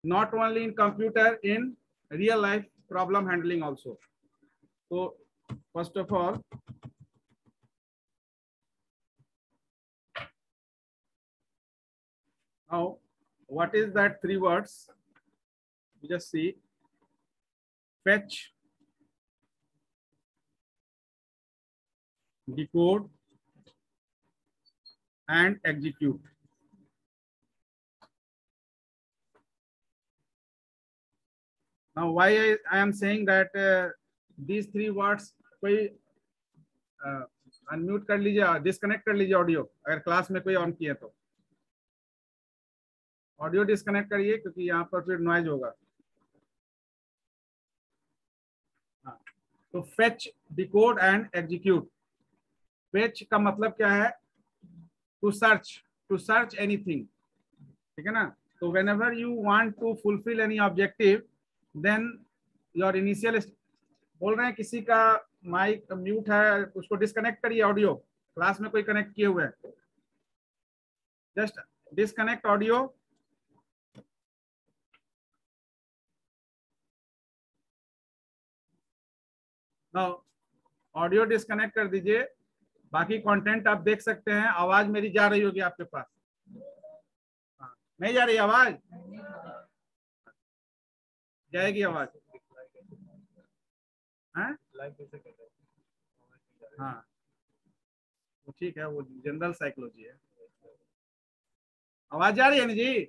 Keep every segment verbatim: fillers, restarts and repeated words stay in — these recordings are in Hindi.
not only in computer, in real life problem handling also. So first of all, now what is that three words? We just see: fetch, decode, and execute. Now why I, I am saying that uh, these three words, कोई अनम्यूट कर लीजिए, डिस्कनेक्ट कर लीजिए ऑडियो, अगर क्लास में कोई ऑन किए तो ऑडियो डिस्कनेक्ट करिए, क्योंकि यहाँ पर फिर नॉइज होगा. हाँ, तो fetch, decode and execute. Fetch का मतलब क्या है? To search, to search anything, ठीक है ना. तो whenever you want to fulfil any objective, then your initial, बोल रहे हैं किसी का माइक म्यूट है, उसको डिस्कनेक्ट करिए ऑडियो, क्लास में कोई कनेक्ट किए हुए हैं, just disconnect audio. Now audio disconnect कर दीजिए, बाकी कंटेंट आप देख सकते हैं. आवाज मेरी जा रही होगी आपके पास? हाँ, नहीं जा रही आवाज? जाएगी आवाज? हाँ हाँ, वो ठीक है, वो जनरल साइकोलॉजी है. आवाज जा रही है ना जी?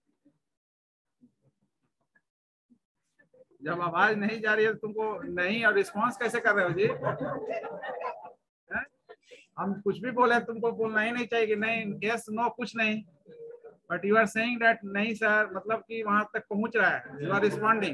जब आवाज नहीं जा रही है तो तुमको नहीं, और रिस्पॉन्स कैसे कर रहे हो जी? है? हम कुछ भी बोले तुमको बोलना ही नहीं चाहिए कि नहीं, यस नो कुछ नहीं, but you are saying that नहीं सर, मतलब कि वहां तक पहुंच रहा है, यू आर रिस्पॉन्डिंग.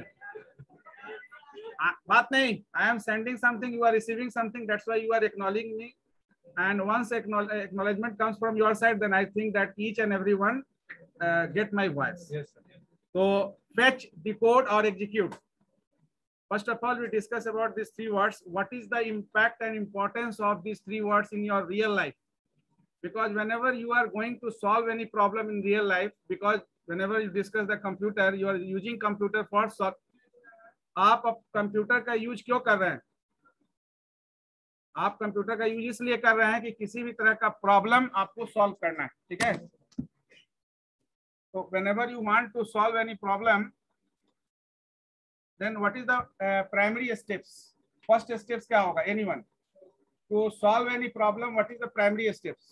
बात नहीं, I am sending something, you are receiving something, that's why you are acknowledging me. And once acknowledgement comes from your side, then I think that each and everyone uh, get my voice. Yes, sir. So fetch, decode, or execute. First of all, we discuss about these three words. What is the impact and importance of these three words in your real life? Because whenever you are going to solve any problem in real life, because whenever you discuss the computer, you are using computer for solve. आप अब कंप्यूटर का यूज क्यों कर रहे हैं? आप कंप्यूटर का यूज इसलिए कर रहे हैं कि किसी भी तरह का प्रॉब्लम आपको सॉल्व करना है, ठीक है. तो whenever you want to solve any problem, then what is the uh, primary steps? First steps क्या होगा? Anyone to solve any problem, what is the primary steps?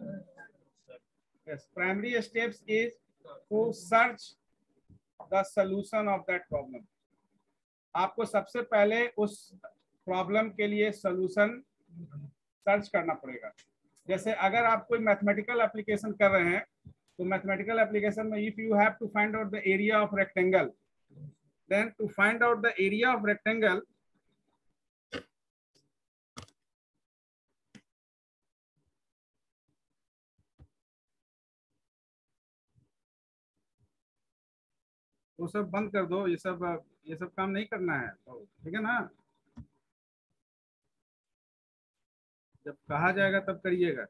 Yes, primary steps is to search the solution of that problem. आपको सबसे पहले उस प्रॉब्लम के लिए सॉल्यूशन सर्च करना पड़ेगा. जैसे अगर आप कोई मैथमेटिकल एप्लीकेशन कर रहे हैं, तो मैथमेटिकल एप्लीकेशन में if you have to find out the area of rectangle, then to find out the area of rectangle, वो सब बंद कर दो, ये सब ये सब काम नहीं करना है, ठीक है ना. जब कहा जाएगा तब करिएगा.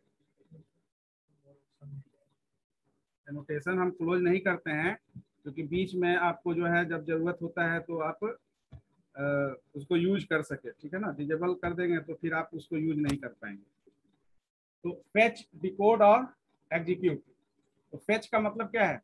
एनोटेशन हम क्लोज नहीं करते हैं, क्योंकि बीच में आपको जो है जब जरूरत होता है तो आप आ, उसको यूज कर सके, ठीक है ना. डिजेबल कर देंगे तो फिर आप उसको यूज नहीं कर पाएंगे. तो फेच, डिकोड और एग्जीक्यूट. तो फेच का मतलब क्या है?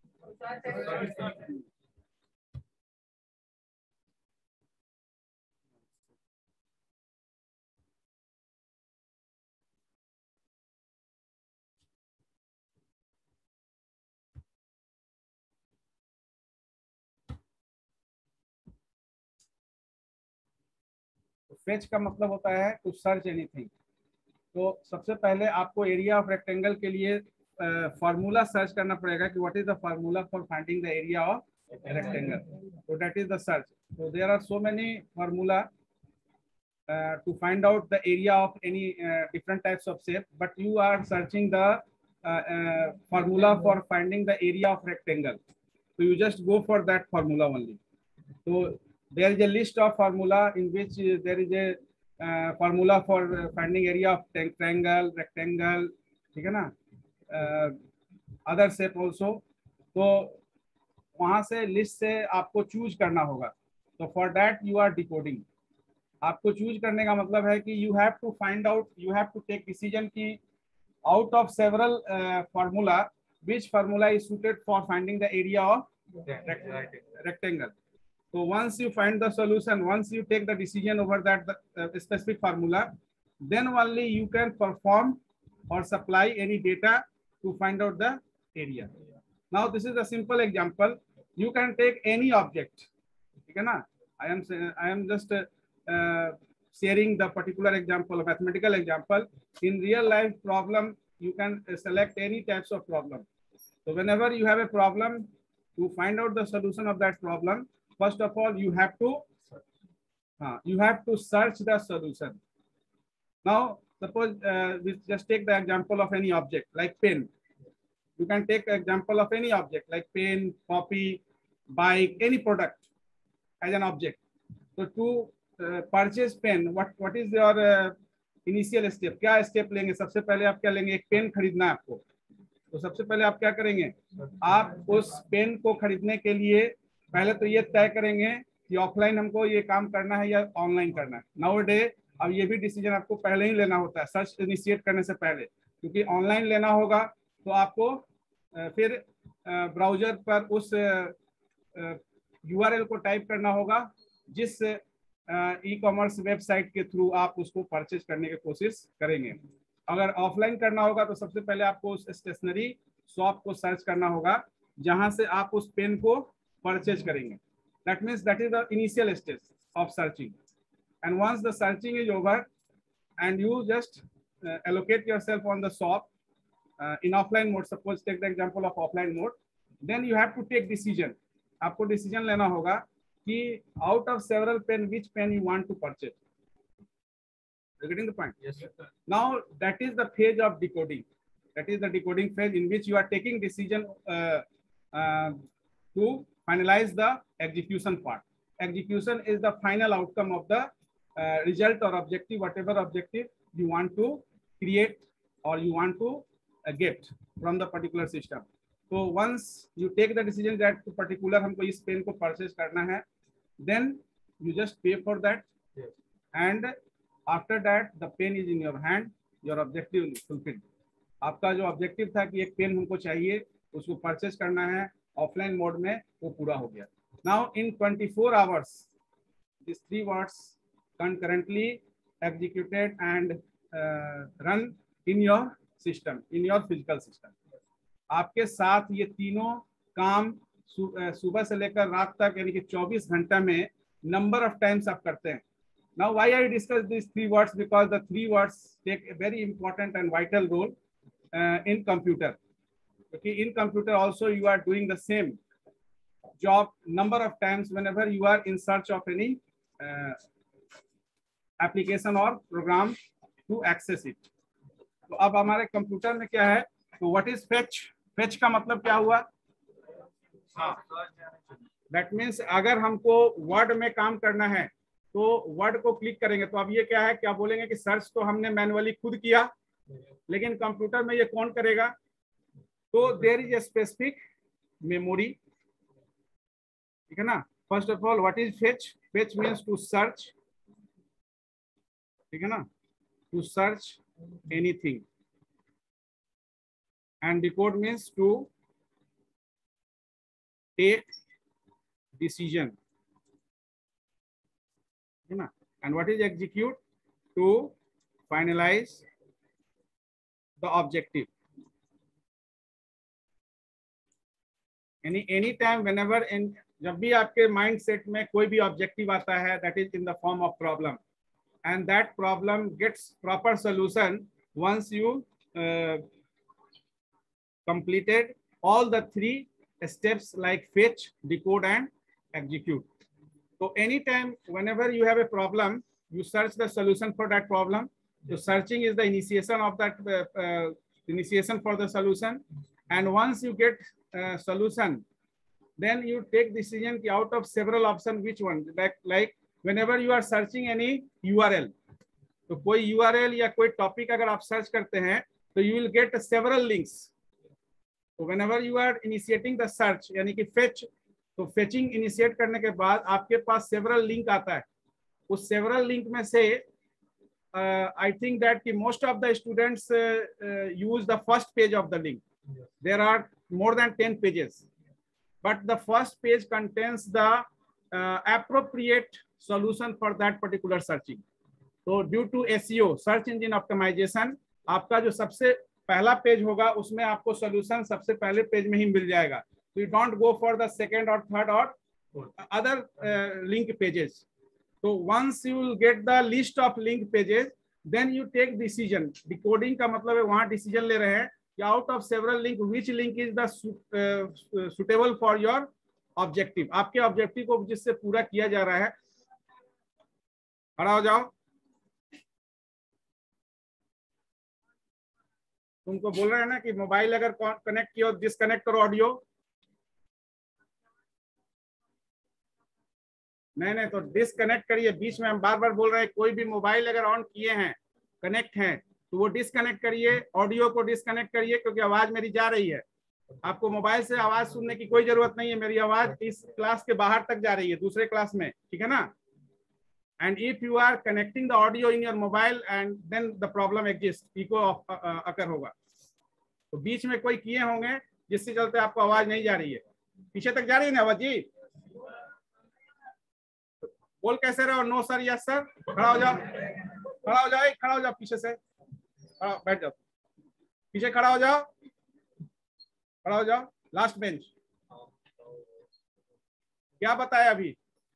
फेच का मतलब होता है टू सर्च एनीथिंग. तो सबसे पहले आपको एरिया ऑफ रेक्टेंगल के लिए फार्मूला uh, सर्च करना पड़ेगा कि what is the formula for finding the area of rectangle. तो दैट इज द सर्च. तो there are so many formula to find out the area of any different types of shape, but you are searching the formula for finding the area of rectangle. So you just go for that formula only. So there is a list of formula in which uh, there is a uh, formula for uh, finding area of triangle, rectangle, ठीक है ना, uh, other shape also. So वहां से लिस्ट से आपको चूज करना होगा। तो for that you are decoding. आपको चूज करने का मतलब है कि you have to find out, you have to take decision की out of several uh, formula, which formula is suited for finding the area of rect rectangle. So once you find the solution, once you take the decision over that the, uh, specific formula, then only you can perform or supply any data to find out the area. Now this is a simple example. You can take any object. ठीक है ना? I am I am just uh, uh, sharing the particular example, a mathematical example. In real life problem, you can select any types of problem. So whenever you have a problem, to find out the solution of that problem, first of all, you have to uh, you have to search the solution. Now, suppose uh, we just take the example of any object like pen. You can take example of any object like pen, copy, bike, any product as an object. So to uh, purchase pen, what what is your uh, initial step? क्या step लेंगे? सबसे पहले आप क्या लेंगे? एक पेन खरीदना है आपको, तो सबसे पहले आप क्या करेंगे? आप उस पेन को खरीदने के लिए पहले तो ये तय करेंगे कि ऑफलाइन हमको ये काम करना है या ऑनलाइन करना है। नाउ डे अब ये भी डिसीजन आपको पहले ही लेना होता है सर्च इनिशिएट करने से पहले, क्योंकि ऑनलाइन लेना होगा तो आपको फिर ब्राउजर पर उस यूआरएल को टाइप करना होगा जिस ई कॉमर्स वेबसाइट के थ्रू आप उसको परचेज करने की कोशिश करेंगे। अगर ऑफलाइन करना होगा तो सबसे पहले आपको उस स्टेशनरी शॉप को सर्च करना होगा जहां से आप उस पेन को परचेज करेंगे। That means that is the initial stage of searching. And once the searching is over and you just allocate yourself on the shop uh, in offline mode, suppose take the example of offline mode, then you have to take decision. आपको डिसीजन लेना होगा कि out of several pen which pen you want to purchase. You're getting the point? Yes, sir. Now that is the phase of decoding. That is the decoding phase in which you are taking decision uh, uh, to finalize the execution part. Execution is the final outcome of the uh, result or objective, whatever objective you want to create or you want to uh, get from the particular system. So once you take the decision that particular हमको इस पेन को परचेज करना है, then you just pay for that. Yes. And after that the pen is in your hand, your objective is fulfilled. आपका जो ऑब्जेक्टिव था कि एक पेन हमको चाहिए, उसको परचेज करना है ऑफलाइन मोड में, वो पूरा हो गया. Now in twenty-four hours, these three words concurrently executed and uh, run in your system, in your physical system. आपके साथ ये तीनों काम सुबह से लेकर रात तक यानी कि चौबीस घंटा में नंबर ऑफ टाइम्स आप करते हैं. Now why I discuss these three words? Because the three words take a very important and vital role uh, in computer. Okay, in computer also you are doing the same job number of times whenever you are in search of any uh, application or program to access it. तो अब हमारे कंप्यूटर में क्या है? तो व्हाट इज फेच? फेच का मतलब क्या हुआ? दैट मीन्स अगर हमको वर्ड में काम करना है तो वर्ड को क्लिक करेंगे, तो अब ये क्या है, क्या बोलेंगे कि सर्च तो हमने मैनुअली खुद किया, लेकिन कंप्यूटर में ये कौन करेगा? तो there is a specific memory. ठीक है ना? First of all what is fetch? Fetch means to search. ठीक है ना? To search anything. And decode means to take decision. And what is execute? To finalize the objective. Any any time whenever in जब भी आपके माइंड सेट में कोई भी ऑब्जेक्टिव आता है, that is in the form of problem, and that problem gets proper solution once you uh, completed all the three steps like fetch, decode and execute. So anytime whenever you have a problem, you search the solution for that problem. So searching is the initiation of that uh, uh, initiation for the solution, and once you get uh, solution, then you take decision out of several options which one. Like like whenever you are searching any U R L, तो कोई U R L या कोई टॉपिक अगर आप सर्च करते हैं तो you will get several links. So whenever you are initiating the search, यानी कि fetch, तो फेचिंग इनिशिएट करने के बाद आपके पास सेवरल लिंक आता है, उस सेवरल लिंक में से आई थिंक दैट कि most of the students use the first page of the link. There are more than ten pages, but the first page contains the uh, appropriate solution for that particular searching. So due to S E O, search engine optimization, आपका जो सबसे पहला पेज होगा उसमें आपको solution सबसे पहले पेज में ही मिल जाएगा. So you don't go for the second or third or other uh, link pages. So once you will get the list of link pages, then you take decision. Decoding का मतलब है वहाँ decision ले रहे हैं out of several link which link is the uh, suitable for your objective. आपके ऑब्जेक्टिव को जिससे पूरा किया जा रहा है. खड़ा हो जाओ. तुमको बोल रहे हैं ना कि मोबाइल अगर कनेक्ट किया डिस्कनेक्ट करो ऑडियो. नहीं नहीं तो डिस्कनेक्ट करिए. बीच में हम बार बार बोल रहे हैं कोई भी मोबाइल अगर ऑन किए हैं कनेक्ट हैं तो वो डिस्कनेक्ट करिए, ऑडियो को डिस्कनेक्ट करिए क्योंकि आवाज मेरी जा रही है. आपको मोबाइल से आवाज सुनने की कोई जरूरत नहीं है. मेरी आवाज इस क्लास के बाहर तक जा रही है दूसरे क्लास में, ठीक है ना. And if you are connecting the audio in your mobile and then the problem exist, echo occur होगा. तो बीच में कोई किए होंगे जिससे चलते आपको आवाज नहीं जा रही है. पीछे तक जा रही है ना आवाज जी? बोल कैसे रहे हो? No sir, yes sir. खड़ा हो जाओ, खड़ा हो जाओ, खड़ा हो जाओ. पीछे से बैठ जाओ, पीछे खड़ा हो जाओ, खड़ा हो जाओ. Last bench. क्या बताया अभी?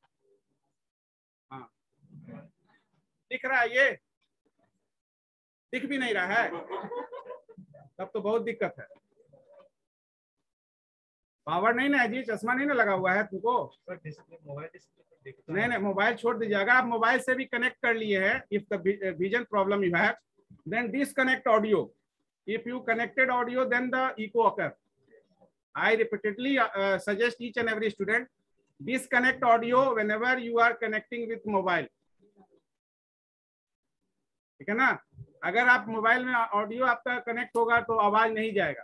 हाँ दिख रहा है? ये दिख भी नहीं रहा है तब तो बहुत दिक्कत है. पावर नहीं ना है जी, चश्मा नहीं ना लगा हुआ है तुमको? नहीं नहीं मोबाइल छोड़ दीजिएगा. आप मोबाइल से भी कनेक्ट कर लिए हैं. If the vision problem you have, then disconnect audio. If you connected audio, then the echo occur. I repeatedly uh, suggest each and every student disconnect audio whenever you are connecting with mobile. ठीक है ना. अगर आप मोबाइल में ऑडियो आपका कनेक्ट होगा तो आवाज नहीं जाएगा.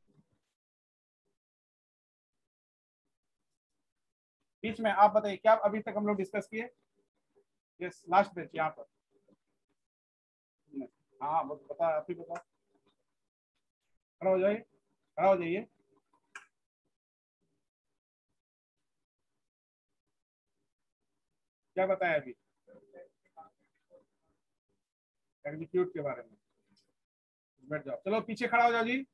बीच में आप बताइए क्या अभी तक हम लोग डिस्कस किए? यस लास्ट बेंच यहाँ पर. हाँ बता, आप ही बता. खड़ा हो जाइए, खड़ा हो जाइए. क्या बताया अभी एग्जीक्यूट के बारे में? बैठ जाओ. चलो पीछे खड़ा हो जाओ जी.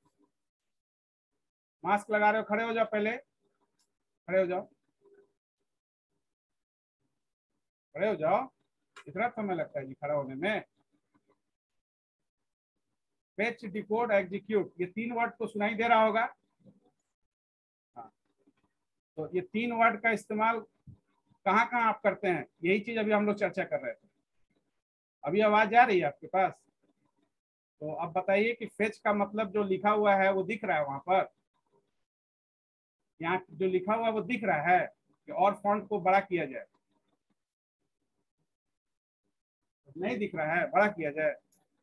मास्क लगा रहे हो, खड़े हो जाओ. पहले खड़े हो जाओ, खड़े हो जाओ. इतना समय लगता है जी खड़ा होने में. फेच, डिकोड, एग्जीक्यूट, ये तीन वर्ड तो सुनाई दे रहा होगा. हाँ तो ये तीन वर्ड का इस्तेमाल कहाँ कहाँ आप करते हैं, यही चीज अभी हम लोग चर्चा कर रहे थे. अभी आवाज आ रही है आपके पास? तो अब बताइए कि फेच का मतलब जो लिखा हुआ है वो दिख रहा है वहां पर? यहाँ जो लिखा हुआ है वो दिख रहा है कि और फॉन्ट को बड़ा किया जाए? नहीं दिख रहा है, बड़ा किया जाए.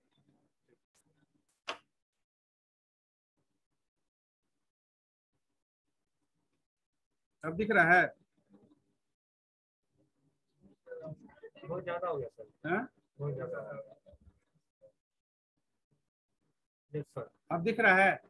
अब दिख रहा है? बहुत ज्यादा हो गया सर. हाँ बहुत ज्यादा. Yes sir. अब दिख रहा है?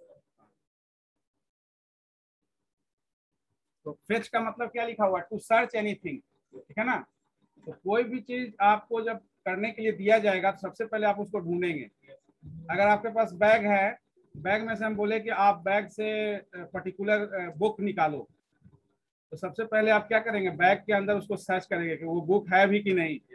तो फेच का मतलब क्या लिखा हुआ है? टू सर्च एनीथिंग, ठीक है ना. तो कोई भी चीज आपको जब करने के लिए दिया जाएगा तो सबसे पहले आप उसको ढूंढेंगे. अगर आपके पास बैग है, बैग में से हम बोले कि आप बैग से पर्टिकुलर बुक निकालो, तो सबसे पहले आप क्या करेंगे? बैग के अंदर उसको सर्च करेंगे कि वो बुक है भी कि नहीं.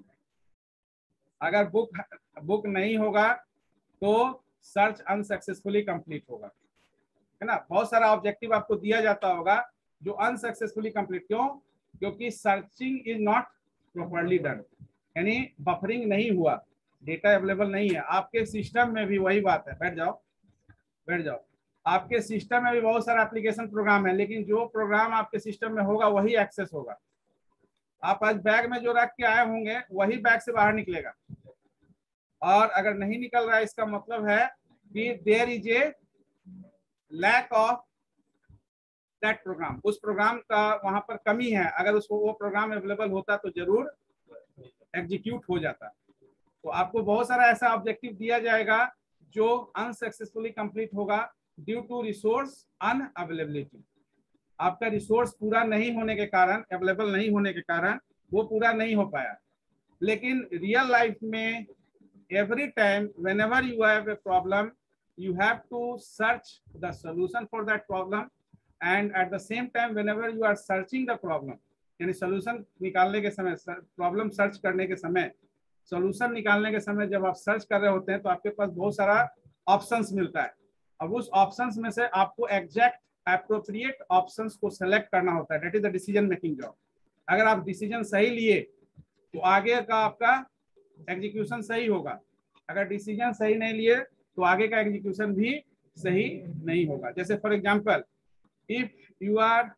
अगर बुक बुक नहीं होगा तो सर्च अनसक्सेसफुली कंप्लीट होगा, है ना. बहुत सारा ऑब्जेक्टिव आपको दिया जाता होगा जो अनसक्सेसफुली कंप्लीट. क्यों? क्योंकि searching is not properly done, यानी बफरिंग नहीं हुआ, डेटा अवेलेबल नहीं है. आपके सिस्टम में भी वही बात है. बैठ जाओ, बैठ जाओ. आपके सिस्टम में भी बहुत सारा एप्लीकेशन प्रोग्राम है, लेकिन जो प्रोग्राम आपके सिस्टम में होगा वही एक्सेस होगा. आप आज बैग में जो रख के आए होंगे वही बैग से बाहर निकलेगा. और अगर नहीं निकल रहा है इसका मतलब है कि there is a lack of that program, उस प्रोग्राम का वहां पर कमी है, अगर उसको वो प्रोग्राम अवेलेबल होता तो जरूर एग्जीक्यूट हो जाता। तो आपको बहुत सारा ऐसा ऑब्जेक्टिव दिया जाएगा जो अनसक्सेसफुली कंप्लीट होगा ड्यू टू रिसोर्स अनअवेलेबिलिटी। आपका रिसोर्स पूरा नहीं होने के कारण, अवेलेबल नहीं होने के कारण वो पूरा नहीं हो पाया। लेकिन रियल लाइफ में every time whenever you have a problem you have to search the solution for that problem, and at the same time whenever you are searching the problem, यानी solution निकालने के समय, problem search करने के समय, solution निकालने के समय जब आप सर्च कर रहे होते हैं तो आपके पास बहुत सारा ऑप्शंस मिलता है। अब उस ऑप्शंस में से आपको एग्जैक्ट एप्रोप्रिएट ऑप्शंस को सेलेक्ट करना होता है, that is the decision making job. अगर आप डिसीजन सही लिए तो आगे का आपका एग्जीक्यूशन सही होगा, अगर डिसीजन सही नहीं लिए तो आगे का एग्जीक्यूशन भी सही नहीं होगा। जैसे for example, if you are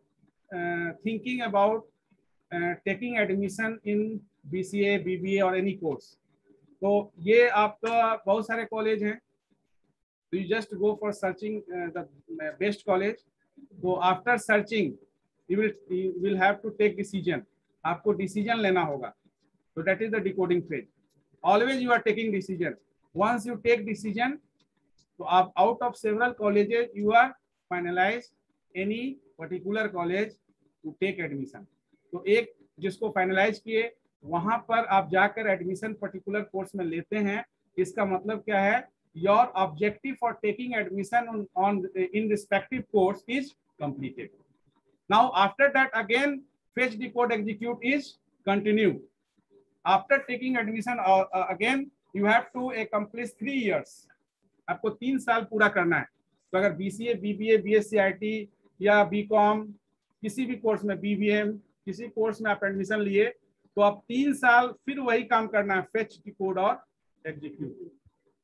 thinking about taking admission in BCA, BBA और एनी कोर्स, तो ये आपका बहुत सारे कॉलेज हैं, तो you just go for searching the best college. तो after searching you will you will have to take decision, आपको डिसीजन लेना होगा। So that is the decoding phase. Always you are taking decision. Once you take decision, so out of several colleges you are finalize any particular college to take admission. तो एक जिसको finalize किए वहां पर आप जाकर admission particular course में लेते हैं। इसका मतलब क्या है? Your objective for taking admission on, on in respective course is completed. Now after that again fetch, decode, execute is continue. After taking admission uh, uh, again you have to accomplish three years. आपको तीन साल पूरा करना है। तो अगर बीसीए, बीबीए, बीएससी आईटी या बीकॉम, किसी भी कोर्स में, बीबीएम, किसी कोर्स में आप एडमिशन लिए तो आप तीन साल फिर वही काम करना है, फेच, डिकोड और एग्जीक्यूट।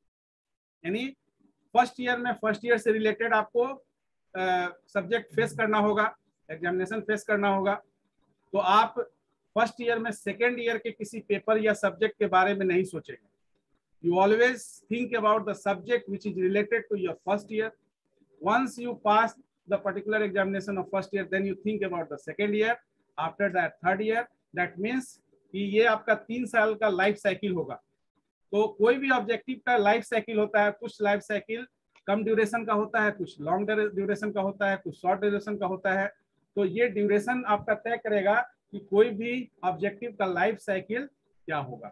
यानी फर्स्ट ईयर में फर्स्ट ईयर से रिलेटेड आपको सब्जेक्ट uh, फेस करना होगा, एग्जामिनेशन फेस करना होगा। तो आप फर्स्ट ईयर में सेकेंड ईयर के किसी पेपर या सब्जेक्ट के बारे में नहीं सोचेंगे। You always think about the subject which is related to your first year. Once you pass the particular examination of first year, then you think about the second year, after that third year. That means कि ये आपका तीन साल का लाइफ साइकिल होगा। तो कोई भी ऑब्जेक्टिव का लाइफ साइकिल होता है, कुछ लाइफ साइकिल कम ड्यूरेशन का होता है, कुछ लॉन्ग ड्यूरेशन का होता है, कुछ शॉर्ट ड्यूरेशन का होता है। तो ये ड्यूरेशन आपका तय करेगा कि कोई भी ऑब्जेक्टिव का लाइफ साइकिल क्या होगा।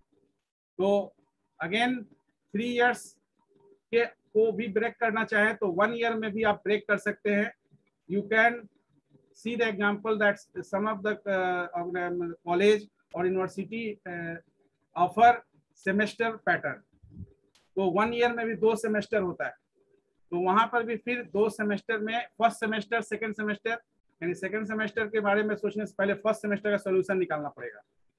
तो अगेन थ्री इयर्स के को भी ब्रेक करना चाहे तो वन ईयर में भी आप ब्रेक कर सकते हैं। You can see the example that some of the college और यूनिवर्सिटी ऑफर सेमेस्टर पैटर्न। तो वन ईयर में भी दो सेमेस्टर होता है, तो वहां पर भी फिर दो सेमेस्टर में फर्स्ट सेमेस्टर, सेकेंड सेमेस्टर, यानी सेकेंड सेमेस्टर के बारे में सोचने से पहले फर्स्ट सेमेस्टर का सॉल्यूशन निकालना पड़ेगा।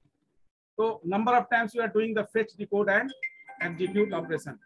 तो number of times you are doing the fetch, decode and execute operation.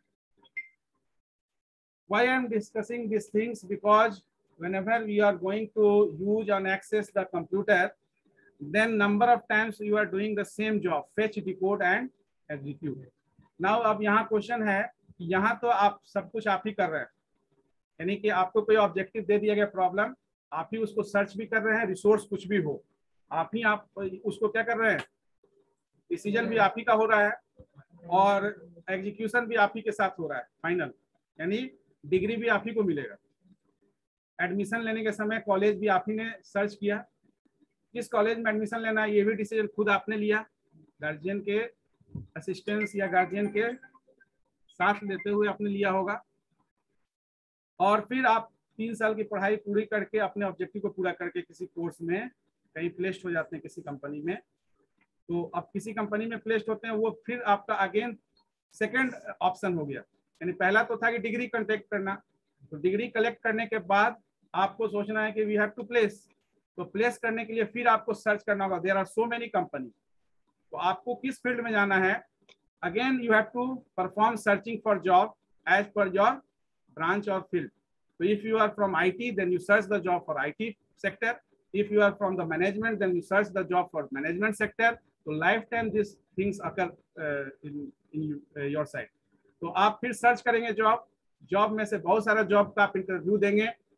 Why I am discussing these things? Because whenever we are going to use and access the computer, then number of times you are doing the same job, fetch, decode and execute. Now अब यहाँ क्वेश्चन है कि यहाँ तो आप सब कुछ आप ही कर रहे हैं, यानी कि आपको कोई ऑब्जेक्टिव दे दिया गया प्रॉब्लम, आप ही उसको सर्च भी कर रहे हैं, रिसोर्स कुछ भी हो आप ही आप उसको क्या कर रहे हैं, डिसीजन भी आप ही का हो रहा है और एग्जीक्यूशन भी आप ही के साथ हो रहा है फाइनल, यानी डिग्री भी आप ही को मिलेगा। एडमिशन लेने के समय कॉलेज भी आप ही ने सर्च किया, किस कॉलेज में एडमिशन लेना है ये भी डिसीजन खुद आपने लिया, गार्जियन के असिस्टेंस या गार्जियन के साथ लेते हुए आपने लिया होगा। और फिर आप तीन साल की पढ़ाई पूरी करके अपने ऑब्जेक्टिव को पूरा करके किसी कोर्स में कहीं प्लेस्ड हो जाते हैं किसी कंपनी में। तो अब किसी कंपनी में प्लेस्ड होते हैं, वो फिर आपका अगेन सेकंड ऑप्शन हो गया। यानी पहला तो था कि डिग्री कलेक्ट करना, तो डिग्री कलेक्ट करने के बाद आपको सोचना है कि वी हैव टू प्लेस, तो प्लेस करने के लिए फिर आपको सर्च करना होगा, there are so many company. तो आपको किस फील्ड में जाना है, again you have to perform searching for job as per your branch और field. So if you are from I T, then you search the job for I T sector. If you are from the management, then you search the job for management sector. So lifetime these things occur uh, in in you, uh, your side. तो आप फिर सर्च करेंगे जॉब, जॉब में से बहुत सारा जॉब का आप इंटरव्यू देंगे,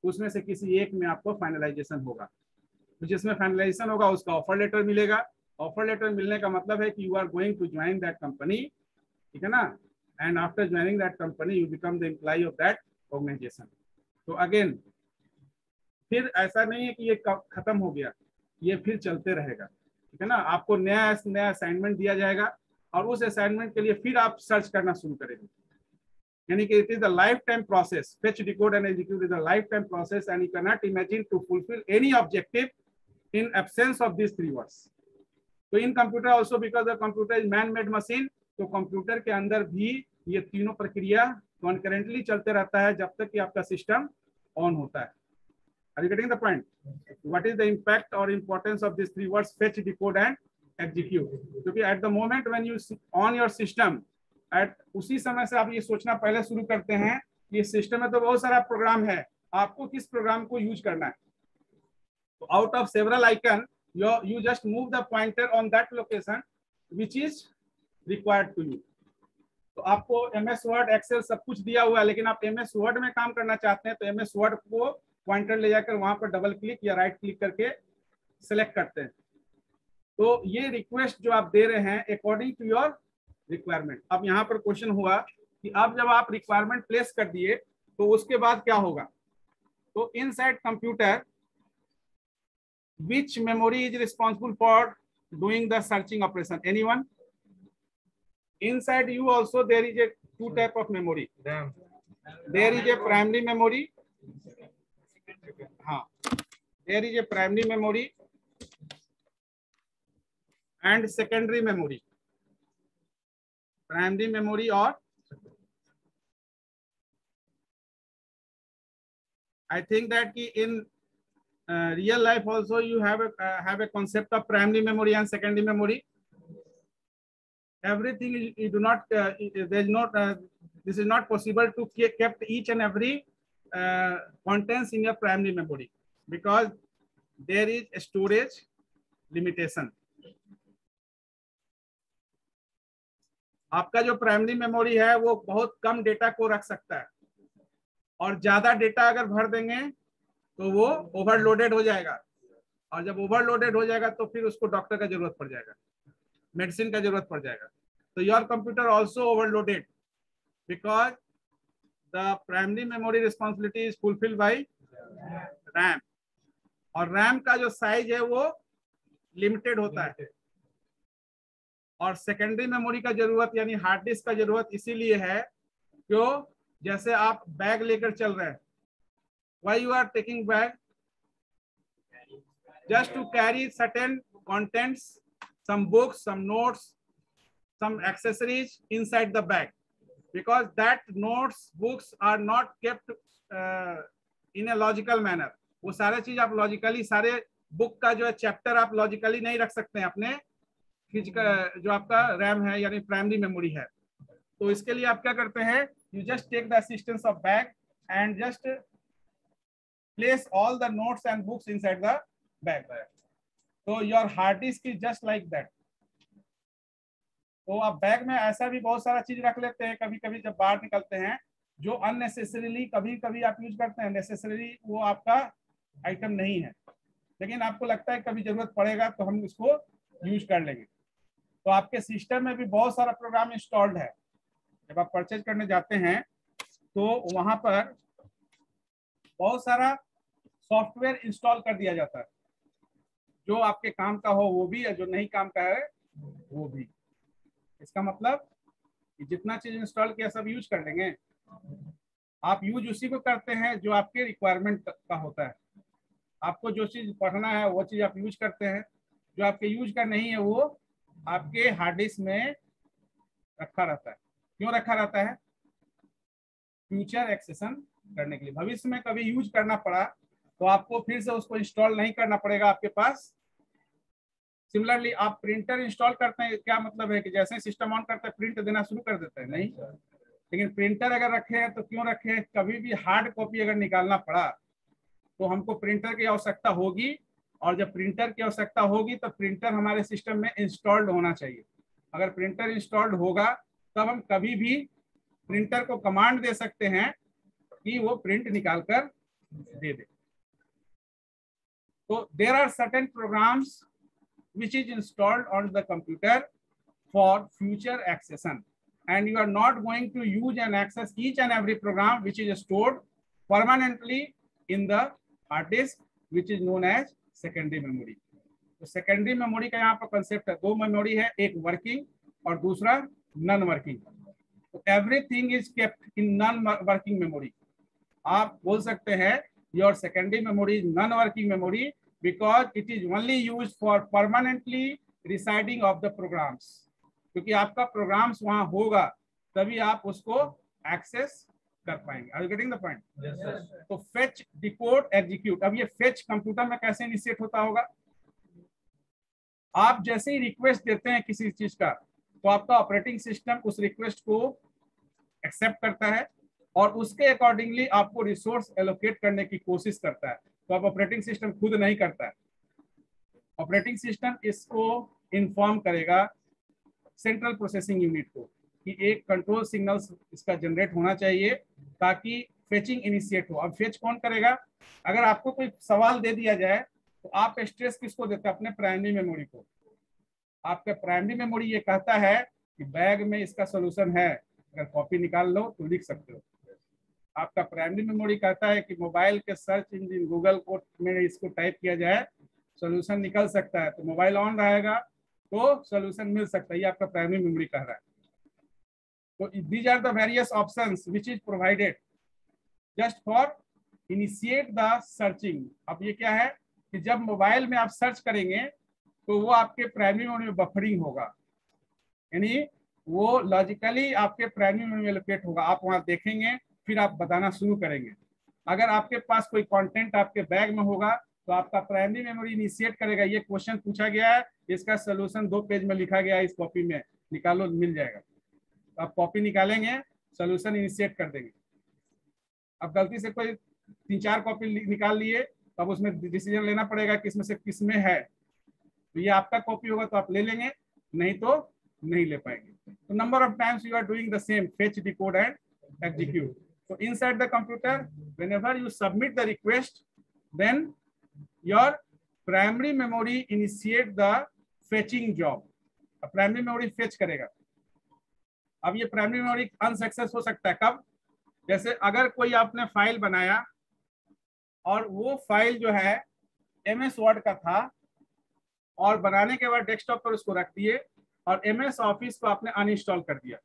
उसमें से किसी एक में आपको फाइनलाइजेशन होगा। तो जिसमें फाइनलाइजेशन होगा उसका ऑफर लेटर मिलेगा। ऑफर लेटर मिलने का मतलब है कि you are going to join that company, ठीक है ना, and after joining that company you become the employee of that organization. तो अगेन फिर ऐसा नहीं है कि ये खत्म हो गया, ये फिर चलते रहेगा, ठीक है ना। आपको नया नया असाइनमेंट दिया जाएगा और उस असाइनमेंट के लिए फिर आप सर्च करना शुरू करेंगे, यानी कि it is the life time process. Fetch, decode and execute is the life time process and you can not imagine to fulfil any objective in absence of this three words. तो in computer also because the computer is man made machine, तो कंप्यूटर के अंदर भी ये तीनों प्रक्रिया कॉन्करेंटली चलते रहता है जब तक कि आपका सिस्टम ऑन होता है। Are you getting the point? What is the impact or importance of these three words fetch, decode and execute? क्योंकि at the moment when you on your system, at उसी समय से आप ये सोचना पहले शुरू करते हैं कि सिस्टम में तो बहुत सारा प्रोग्राम है, आपको किस प्रोग्राम को यूज करना है। तो out of several icon, you you just move the pointer on that location which is required to you. तो आपको एम एस वर्ड, एक्सेल सब कुछ दिया हुआ है, लेकिन आप एम एस वर्ड में काम करना चाहते हैं तो एम एस वर्ड को पॉइंटर ले जाकर वहां पर डबल क्लिक या राइट क्लिक करके सिलेक्ट करते हैं। तो ये रिक्वेस्ट जो आप दे रहे हैं अकॉर्डिंग टू योर रिक्वायरमेंट। अब यहाँ पर क्वेश्चन हुआ कि अब जब आप रिक्वायरमेंट प्लेस कर दिए तो उसके बाद क्या होगा। तो inside computer which memory is responsible for doing the searching operation, anyone? Inside you also there is a two type of memory. There is a primary memory. हाँ, there is a primary memory and secondary memory. Primary memory or I think that in uh, real life also you have a uh, have a concept of primary memory and secondary memory. Everything you do not uh, there is not uh, this is not possible to keep kept each and every uh, contents in your primary memory because there is a storage limitation. आपका जो प्राइमरी मेमोरी है वो बहुत कम डेटा को रख सकता है और ज्यादा डेटा अगर भर देंगे तो वो ओवरलोडेड हो जाएगा और जब ओवरलोडेड हो जाएगा तो फिर उसको डॉक्टर का जरूरत पड़ जाएगा, मेडिसिन का जरूरत पड़ जाएगा। तो your computer also overloaded because the primary memory responsibility is fulfilled by RAM और रैम का जो साइज है वो लिमिटेड होता है और सेकेंडरी मेमोरी का जरूरत यानी हार्ड डिस्क का जरूरत इसीलिए है क्यों, जैसे आप बैग लेकर चल रहे हैं, why you are taking bag, just to carry certain contents, some books, some notes, some accessories inside the bag because that notes, books are not kept uh, in a logical manner. वो सारे चीज आप लॉजिकली, सारे बुक का जो है चैप्टर आप लॉजिकली नहीं रख सकते हैं अपने फिजिकल जो आपका रैम है यानी प्राइमरी मेमोरी है। तो इसके लिए आप क्या करते हैं, you just take the assistance of bag and just place all the notes and books inside the bag. तो your hard disk is just like that. तो आप बैग में ऐसा भी बहुत सारा चीज रख लेते हैं कभी कभी जब बाहर निकलते हैं जो अननेसेसरीली कभी कभी आप यूज करते हैं, नेसेसरी वो आपका आइटम नहीं है लेकिन आपको लगता है कभी जरूरत पड़ेगा तो हम इसको यूज कर लेंगे। तो आपके सिस्टम में भी बहुत सारा प्रोग्राम इंस्टॉल्ड है। जब आप परचेज करने जाते हैं तो वहां पर बहुत सारा सॉफ्टवेयर इंस्टॉल कर दिया जाता है, जो आपके काम का हो वो भी है, जो नहीं काम का है वो भी। इसका मतलब कि जितना चीज इंस्टॉल किया सब यूज कर लेंगे। आप यूज उसी को करते हैं जो आपके रिक्वायरमेंट का होता है। आपको जो चीज पढ़ना है वो चीज आप यूज करते हैं, जो आपके यूज का नहीं है वो आपके हार्ड डिस्क में रखा रहता है। क्यों रखा रहता है? फ्यूचर एक्सेशन करने के लिए। भविष्य में कभी यूज करना पड़ा तो आपको फिर से उसको इंस्टॉल नहीं करना पड़ेगा आपके पास। सिमिलरली आप प्रिंटर इंस्टॉल करते हैं, क्या मतलब है कि जैसे सिस्टम ऑन करते हैं प्रिंट देना शुरू कर देते हैं? नहीं। लेकिन प्रिंटर अगर रखे हैं तो क्यों रखे हैं? कभी भी हार्ड कॉपी अगर निकालना पड़ा तो हमको प्रिंटर की आवश्यकता होगी और जब प्रिंटर की आवश्यकता होगी तो प्रिंटर हमारे सिस्टम में इंस्टॉल्ड होना चाहिए। अगर प्रिंटर इंस्टॉल्ड होगा तब हम कभी भी प्रिंटर को कमांड दे सकते हैं कि वो प्रिंट निकाल कर दे दे। तो there are certain programs which is installed on the computer for future accession, and you are not going to use and access each and every program which is stored permanently in the hard disk, which is known as secondary memory. तो secondary memory का यहाँ पर concept है, दो memory है, एक working और दूसरा non working. तो everything is kept in non working memory. आप बोल सकते हैं your secondary memory is non working memory because it is only used for permanently residing of the programs. क्योंकि आपका प्रोग्राम्स वहां होगा तभी आप उसको एक्सेस कर पाएंगे। Are you getting the point? Yes, yes. तो फेच, डिकोड, एग्जीक्यूट। अब ये फेच कंप्यूटर में कैसे इनिशिएट होता होगा? आप जैसे ही रिक्वेस्ट देते हैं किसी चीज का तो आपका ऑपरेटिंग सिस्टम उस रिक्वेस्ट को एक्सेप्ट करता है और उसके अकॉर्डिंगली आपको रिसोर्स एलोकेट करने की कोशिश करता है। तो आप ऑपरेटिंग सिस्टम खुद नहीं करता है, ऑपरेटिंग सिस्टम इसको इन्फॉर्म करेगा सेंट्रल प्रोसेसिंग यूनिट को कि एक कंट्रोल सिग्नल्स इसका जनरेट होना चाहिए ताकि फेचिंग इनिशिएट हो। अब फेच कौन करेगा? अगर आपको कोई सवाल दे दिया जाए तो आप स्ट्रेस किसको देते हैं? अपने प्राइमरी मेमोरी को। आपका प्राइमरी मेमोरी ये कहता है कि बैग में इसका सोल्यूशन है, अगर कॉपी निकाल लो तो लिख सकते हो। आपका प्राइमरी मेमोरी कहता है कि मोबाइल के सर्च इंजन गूगल को में इसको टाइप किया जाए सोल्यूशन निकल सकता है, तो मोबाइल ऑन रहेगा तो सोल्यूशन मिल सकता है। ये आपका प्राइमरी मेमोरी कह रहा है। तो these are the various options which is provided just for initiate the searching. अब ये क्या है कि जब मोबाइल में आप सर्च करेंगे तो वो आपके प्राइमरी मेमोरी में बफरिंग होगा, यानी वो लॉजिकली आपके प्राइमरी मेमोरी में लोकेट होगा। आप वहां देखेंगे फिर आप बताना शुरू करेंगे। अगर आपके पास कोई कंटेंट आपके बैग में होगा तो आपका प्राइमरी मेमोरी इनिशिएट करेगा, ये क्वेश्चन पूछा गया है, इसका सोल्यूशन दो पेज में लिखा गया है, इस कॉपी में निकालो, मिल जाएगा। तो आप कॉपी निकालेंगे, सोल्यूशन इनिशिएट कर देंगे। अब गलती से कोई तीन चार कॉपी निकाल लिए तो अब उसमें डिसीजन लेना पड़ेगा कि इसमें से किस में है। तो ये आपका कॉपी होगा तो आप ले लेंगे, नहीं तो नहीं ले पाएंगे। तो number of times you are doing the same, fetch, decode and execute. So inside the computer, whenever you submit the request, then your primary memory initiate the fetching job. अब primary memory fetch करेगा। अब ये primary memory अनसक्सेस हो सकता है कब? जैसे अगर कोई आपने फाइल बनाया और वो फाइल जो है एम एस वर्ड का था और बनाने के बाद डेस्कटॉप पर उसको रख दिए और एम एस ऑफिस को आपने अनइंस्टॉल कर दिया।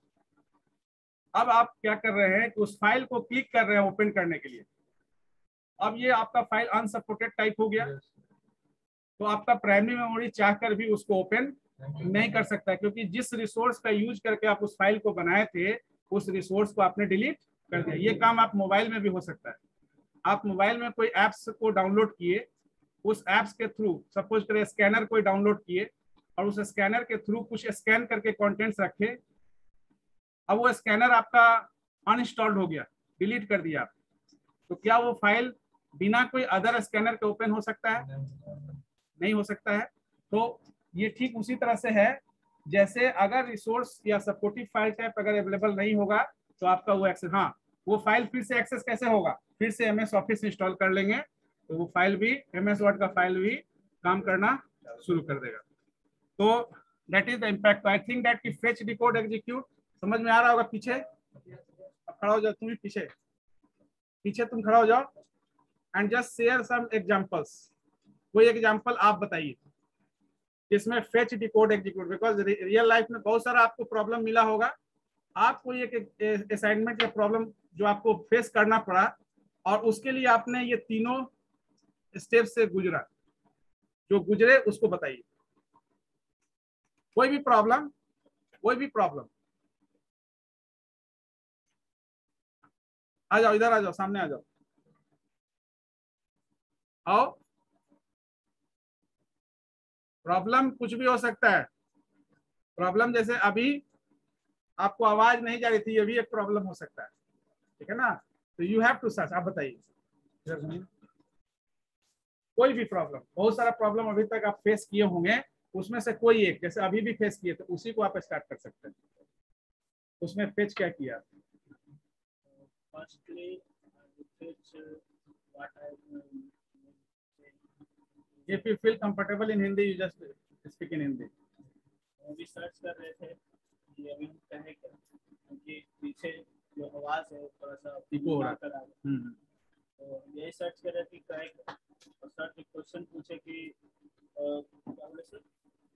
अब आप क्या कर रहे हैं कि उस फाइल को क्लिक कर रहे हैं ओपन करने के लिए। अब ये आपका फाइल अनसपोर्टेड टाइप हो गया, तो आपका प्राइमरी मेमोरी चाहकर भी उसको ओपन नहीं कर सकता, क्योंकि जिस रिसोर्स का यूज करके आप उस फाइल को बनाए थे उस रिसोर्स को आपने डिलीट कर दिया। ये काम आप मोबाइल में भी हो सकता है। आप मोबाइल में कोई एप्स को डाउनलोड किए, उस एप्स के थ्रू सपोज करें स्कैनर कोई डाउनलोड किए और उस स्कैनर के थ्रू कुछ स्कैन करके कंटेंट्स रखे। अब वो स्कैनर आपका अनइंस्टॉल्ड हो गया, डिलीट कर दिया, तो क्या वो फाइल बिना कोई अदर स्कैनर के ओपन हो सकता है? नहीं हो सकता है। तो ये ठीक उसी तरह से है जैसे अगर रिसोर्स या सपोर्टिव फाइल टाइप अगर अवेलेबल नहीं होगा तो आपका वो एक्सेस, हाँ वो फाइल फिर से एक्सेस कैसे होगा? फिर से एम एस ऑफिस इंस्टॉल कर लेंगे तो वो फाइल भी, एम एस वर्ड का फाइल भी काम करना शुरू कर देगा। तो that is the impact. I think that की फेच, डिकोड, एग्जीक्यूट समझ में आ रहा होगा। पीछे अब खड़ा हो जाओ, तुम भी पीछे पीछे तुम खड़ा हो जाओ and just share some examples. कोई एग्जांपल आप बताइए इसमें fetch, decode, execute, because real life में बहुत सारा आपको प्रॉब्लम मिला होगा। आपको एक असाइनमेंट या प्रॉब्लम जो आपको फेस करना पड़ा और उसके लिए आपने ये तीनों स्टेप से गुजरा, जो गुजरे उसको बताइए। कोई भी प्रॉब्लम, कोई भी प्रॉब्लम, आ जाओ, इधर आ जाओ, सामने आ जाओ, आओ। प्रॉब्लम कुछ भी हो सकता है। प्रॉब्लम जैसे अभी आपको आवाज नहीं जा रही थी, ये भी एक प्रॉब्लम हो सकता है, ठीक है ना? तो यू हैव टू सर्च। आप बताइए कोई भी प्रॉब्लम, बहुत सारा प्रॉब्लम अभी तक आप फेस किए होंगे, उसमें से कोई एक जैसे अभी भी फेस किए तो उसी को आप स्टार्ट कर सकते हैं। उसमें फेच क्या किया? Firstly, I will fetch what I If you feel comfortable in Hindi, you just speak in Hindi. Movie search कर रहे थे कि अभी हम कहें क्या, क्योंकि पीछे जो आवाज़ है थोड़ा सा Echo हो रहा है। करा है। हम्म तो यही सर्च कर रहे थे कहें क्या, और सर ने क्वेश्चन पूछे कि अ, क्या बोले सर,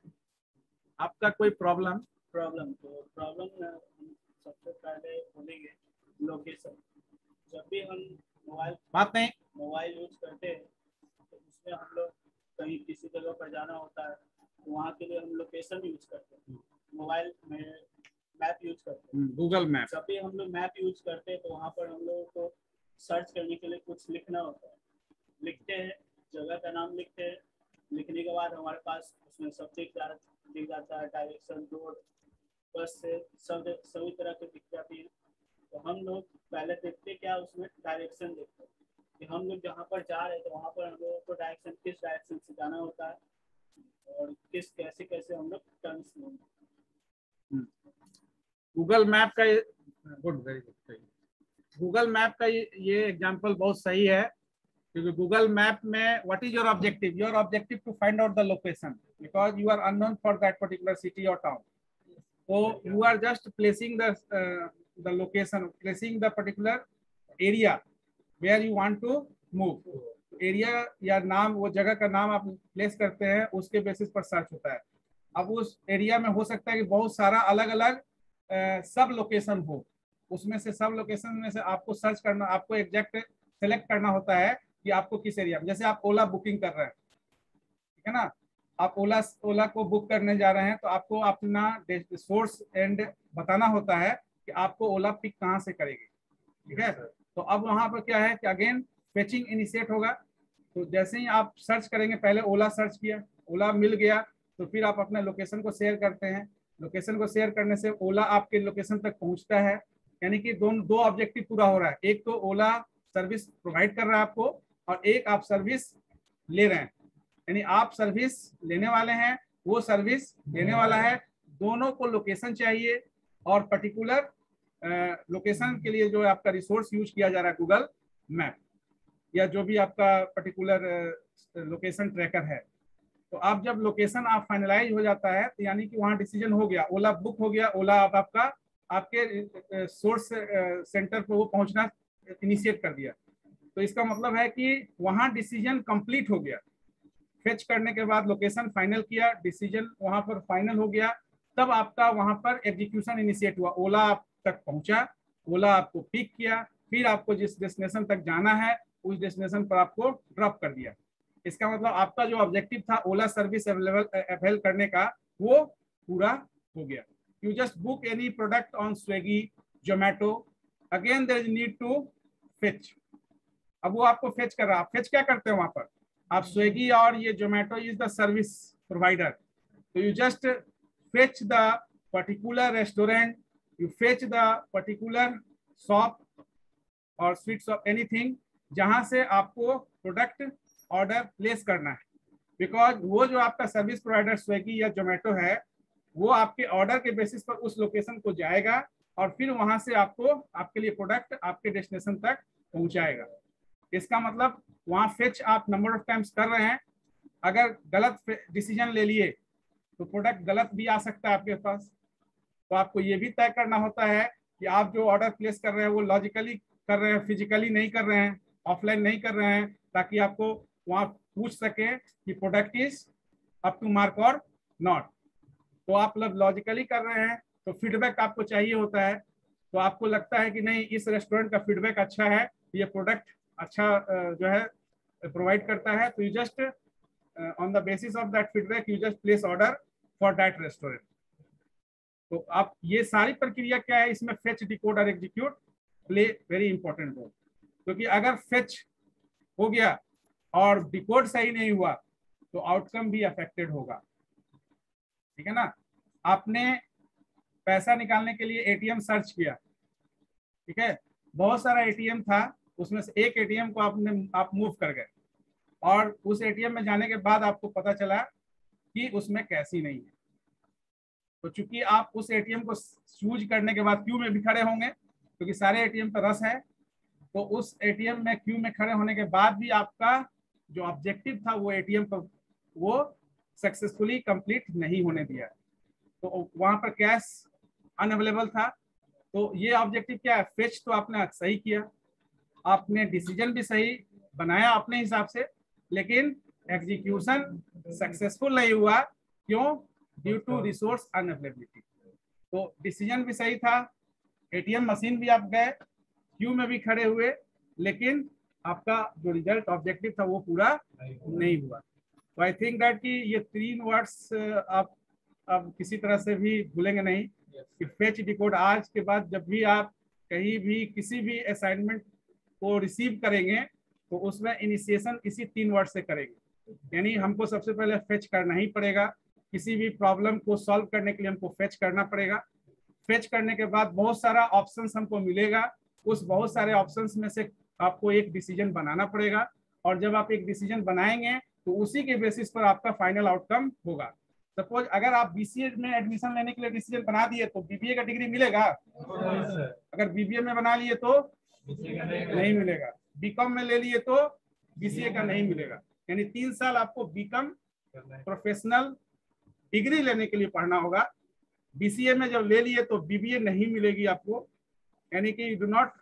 आपका कोई प्रॉब्लम? प्रॉब्लम। तो प्रॉब्लम हम सबसे पहले बोलेंगे लोकेशन। जब भी हम मोबाइल बात नहीं। मोबाइल यूज करते हैं तो उसमें हम लोग कहीं किसी जगह पर जाना होता है तो वहाँ के लिए हम लोकेशन यूज करते हैं, मोबाइल में मैप यूज करते हैं। Google map. जब भी हम लोग मैप यूज करते हैं तो वहाँ पर हम लोगों को सर्च करने के लिए कुछ लिखना होता है। लिखते हैं, जगह का नाम लिखते हैं, लिखने के बाद हमारे पास उसमें सब दिख जा दिख जाता है, डायरेक्शन, रोड, बस से सब सभी तरह के दिख जाती है। तो हम लोग पहले देखते क्या, उसमें डायरेक्शन देखते हैं कि हम लोग जहाँ पर जा रहे हैं तो वहाँ पर हम लोगों को डायरेक्शन किस डायरेक्शन से जाना होता है और किस कैसे कैसे हम लोग टर्न्स लेंगे। गूगल मैप का good, very good. Google map का ये एग्जांपल बहुत सही है, क्योंकि गूगल मैप में what is your objective? Your objective to find out the location, because you are unknown for that particular city और town. So you are just placing the uh, the location, placing the particular area where you want to move. Area या नाम, वो जगह का नाम आप प्लेस करते हैं, उसके बेसिस पर सर्च होता है. अब उस एरिया में हो सकता है कि बहुत सारा अलग अलग सब लोकेशन हो, उसमें से सब लोकेशन में से आपको सर्च करना, आपको एग्जैक्ट सेलेक्ट करना होता है कि आपको किस एरिया में. जैसे आप ओला बुकिंग कर रहे हैं, ठीक है ना, आप ओला ओला को बुक करने जा रहे हैं, तो आपको अपना सोर्स एंड बताना होता है कि आपको ओला पिक कहाँ से करेगी. ठीक है, तो अब वहाँ पर क्या है कि अगेन फेचिंग इनिशिएट होगा. तो जैसे ही आप सर्च करेंगे, पहले ओला सर्च किया, ओला मिल गया, तो फिर आप अपने लोकेशन को शेयर करते हैं. लोकेशन को शेयर करने से ओला आपके लोकेशन तक पहुंचता है, यानी कि दोनों दो ऑब्जेक्टिव पूरा हो रहा है. एक तो ओला सर्विस प्रोवाइड कर रहा है आपको, और एक आप सर्विस ले रहे हैं, यानी आप सर्विस लेने वाले हैं, वो सर्विस देने वाला है. दोनों को लोकेशन चाहिए, और पर्टिकुलर लोकेशन के लिए जो आपका रिसोर्स यूज किया जा रहा है गूगल मैप या जो भी आपका पर्टिकुलर लोकेशन ट्रैकर है. तो आप जब लोकेशन आप फाइनलाइज हो जाता है, तो यानी कि वहाँ डिसीजन हो गया, ओला बुक हो गया, ओला आप आपका आपके सोर्स सेंटर पर वो पहुंचना इनिशिएट कर दिया. तो इसका मतलब है कि वहाँ डिसीजन कंप्लीट हो गया. फेच करने के बाद लोकेशन फाइनल किया, डिसीजन वहाँ पर फाइनल हो गया, तब आपका वहाँ पर एग्जीक्यूशन इनिशिएट हुआ. ओला आप तक पहुँचा, ओला आपको पिक किया, फिर आपको जिस डेस्टिनेशन तक जाना है उस डेस्टिनेशन पर आपको ड्रॉप कर दिया. इसका मतलब आपका जो ऑब्जेक्टिव था ओला सर्विस अवेलेबल अवेल करने का, वो पूरा हो गया. You just book any product on Swiggy, Zomato, again there is need to fetch. अब वो आपको फेच कर रहा है. आप फेच क्या करते हैं वहां पर? आप स्विगी और ये Zomato is the service provider, तो you just fetch the particular restaurant, you fetch the particular shop और स्वीट शॉप, एनीथिंग जहां से आपको प्रोडक्ट ऑर्डर प्लेस करना है. बिकॉज वो जो आपका सर्विस प्रोवाइडर स्विगी या जोमेटो है, वो आपके ऑर्डर के बेसिस पर उस लोकेशन को जाएगा और फिर वहां से आपको आपके लिए प्रोडक्ट आपके डेस्टिनेशन तक पहुंचाएगा. इसका मतलब वहां फेच आप नंबर ऑफ टाइम्स कर रहे हैं, अगर गलत डिसीजन ले लिए तो प्रोडक्ट गलत भी आ सकता है आपके पास. तो आपको ये भी तय करना होता है कि आप जो ऑर्डर प्लेस कर रहे हैं वो लॉजिकली कर रहे हैं, फिजिकली नहीं कर रहे हैं, ऑफलाइन नहीं कर रहे हैं, ताकि आपको वहां पूछ सके कि product is up to mark और नॉट. तो आप मतलब लॉजिकली कर रहे हैं, तो फीडबैक आपको चाहिए होता है. तो आपको लगता है कि नहीं, इस रेस्टोरेंट का फीडबैक अच्छा है, ये प्रोडक्ट अच्छा जो है प्रोवाइड करता है, तो you just on the basis of that feedback you just place order for that restaurant. तो आप ये सारी प्रक्रिया क्या है, इसमें फेच, डिकोड और execute play very important role. क्योंकि अगर फेच हो गया और डिकोड सही नहीं हुआ तो आउटकम भी अफेक्टेड होगा. ठीक है ना. आपने पैसा निकालने के लिए एटीएम सर्च किया, ठीक है, बहुत सारा एटीएम था, उसमें से एक एटीएम को आपने आप मूव कर गए, और उस एटीएम में जाने के बाद आपको पता चला कि उसमें कैशी नहीं है. तो चूंकि आप उस एटीएम को यूज करने के बाद क्यू में भी खड़े होंगे, क्योंकि सारे एटीएम पर रस है, तो उस एटीएम में क्यू में खड़े होने के बाद भी आपका जो ऑब्जेक्टिव था वो एटीएम पर वो सक्सेसफुली कंप्लीट नहीं होने दिया, तो वहां पर कैश अनअवेलेबल था। तो ये ऑब्जेक्टिव क्या है, फेच तो आपने सही किया, आपने डिसीजन भी सही बनाया अपने हिसाब से, लेकिन एग्जीक्यूशन सक्सेसफुल नहीं हुआ। क्यों? Due to resource unavailability. तो डिसीजन भी सही था, एटीएम मशीन भी आप गए, क्यू में भी खड़े हुए, लेकिन आपका जो रिजल्ट ऑब्जेक्टिव था वो पूरा नहीं हुआ। तो आई थिंक दैट कि ये तीन वर्ड्स आप अब किसी तरह से भी भूलेंगे नहीं कि फेच डिकोड। आज के बाद जब भी आप कहीं भी किसी भी असाइनमेंट को रिसीव करेंगे तो उसमें इनिशिएशन इसी तीन वर्ड से करेंगे, यानी हमको सबसे पहले फेच करना ही पड़ेगा। किसी भी प्रॉब्लम को सॉल्व करने के लिए हमको फेच करना पड़ेगा। फेच करने के बाद बहुत सारा ऑप्शंस हमको मिलेगा, उस बहुत सारे ऑप्शंस में से आपको एक डिसीजन बनाना पड़ेगा, और जब आप एक डिसीजन बनाएंगे तो उसी के बेसिस पर आपका फाइनल आउटकम होगा। सपोज अगर आप बीसीए में एडमिशन लेने के लिए डिसीजन बना दिए तो बीबीए का डिग्री मिलेगा? अगर बीबीए में बना लिए तो नहीं मिलेगा, बीकॉम में ले लिए तो बीसीए का नहीं मिलेगा। यानी तीन साल आपको बीकॉम प्रोफेशनल डिग्री लेने के लिए पढ़ना होगा। बीसीए में जब ले लिए तो बीबीए नहीं मिलेगी आपको, यानी कि you do not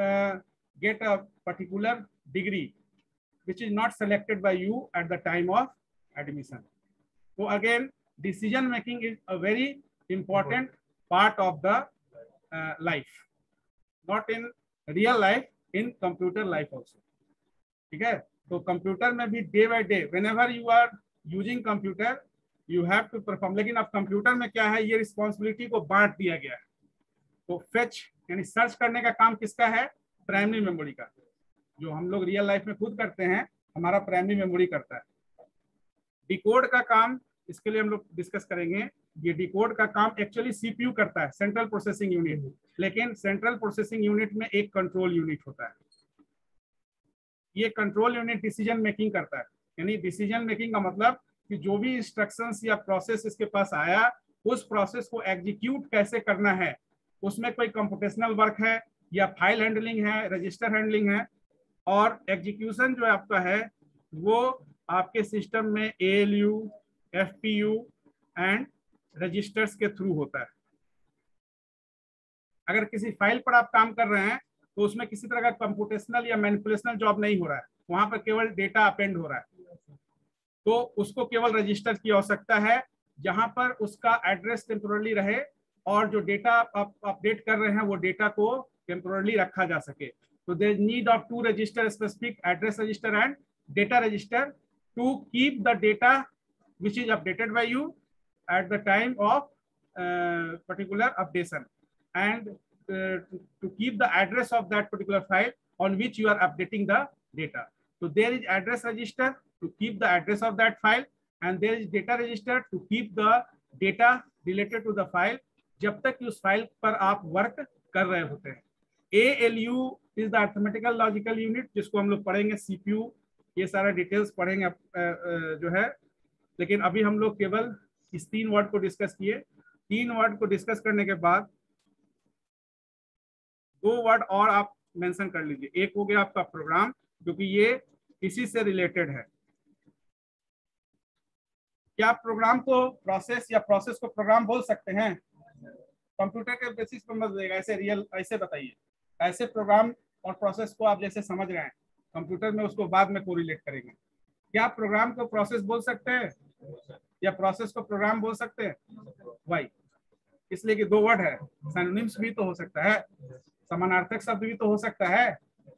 get a particular degree which is not selected by you at the time of admission. So again, decision making is a very important part of the uh, life, not in real life, in computer life also. ठीक है? तो कंप्यूटर में भी day by day whenever you are using computer you have to perform। लेकिन अब कंप्यूटर में क्या है, ये रिस्पॉन्सिबिलिटी को बांट दिया गया है। तो फेच यानी सर्च करने का काम किसका है? प्राइमरी मेमोरी का। जो हम लोग रियल लाइफ में खुद करते हैं हमारा प्राइमरी मेमोरी करता है। डिकोड का काम, इसके लिए हम लोग डिस्कस करेंगे। ये डिकोड का काम एक्चुअली सीपीयू करता है, सेंट्रल प्रोसेसिंग यूनिट, लेकिन सेंट्रल प्रोसेसिंग यूनिट में एक कंट्रोल यूनिट होता है। ये कंट्रोल यूनिट डिसीजन मेकिंग करता है, यानी डिसीजन मेकिंग का मतलब कि जो भी इंस्ट्रक्शंस या प्रोसेस इसके पास आया उस प्रोसेस को एग्जीक्यूट कैसे करना है। उसमें कोई कंप्यूटेशनल वर्क है या फाइल हैंडलिंग है, रजिस्टर हैंडलिंग है, और एग्जीक्यूशन जो आपका है वो आपके सिस्टम में एएलयू, एफपीयू एंड रजिस्टर्स के थ्रू होता है। अगर किसी फाइल पर आप काम कर रहे हैं तो उसमें किसी तरह का कंप्यूटेशनल या मैनिपुलेशनल जॉब नहीं हो रहा है, वहां पर केवल डेटा अपेंड हो रहा है। तो उसको केवल रजिस्टर की आवश्यकता है जहां पर उसका एड्रेस टेम्पोरली रहे, और जो डेटा आप अपडेट कर रहे हैं वो डेटा को टेम्पोरली रखा जा सके। So there is need of two register, specific address register and data register, to keep the data which is updated by you at the time of uh, particular updation, and uh, to, to keep the address of that particular file on which you are updating the data. So there is address register to keep the address of that file, and there is data register to keep the data related to the file जब तक उस फाइल पर आप वर्क कर रहे होते हैं। A L U is the arithmetical logical unit, जिसको हम लोग पढ़ेंगे, सीपीयू, ये सारा डिटेल्स पढ़ेंगे जो है। लेकिन अभी हम लोग केवल इस तीन वर्ड को डिस्कस किए। तीन वर्ड को डिस्कस करने के बाद दो वर्ड और आप मेंशन कर लीजिए। एक हो गया आपका प्रोग्राम, क्योंकि ये इसी से रिलेटेड है। क्या प्रोग्राम को प्रोसेस या प्रोसेस को प्रोग्राम बोल सकते हैं? कंप्यूटर के बेसिस पर मत देगा, ऐसे रियल ऐसे बताइए। ऐसे प्रोग्राम और प्रोसेस को आप जैसे समझ रहे हैं, कंप्यूटर में उसको बाद में कोरिलेट करेंगे। क्या प्रोग्राम को प्रोसेस बोल सकते हैं या प्रोसेस को प्रोग्राम बोल सकते हैं? वाई? इसलिए कि दो वर्ड है, सिनोनिम्स भी तो हो सकता है, समानार्थक शब्द भी तो हो सकता है।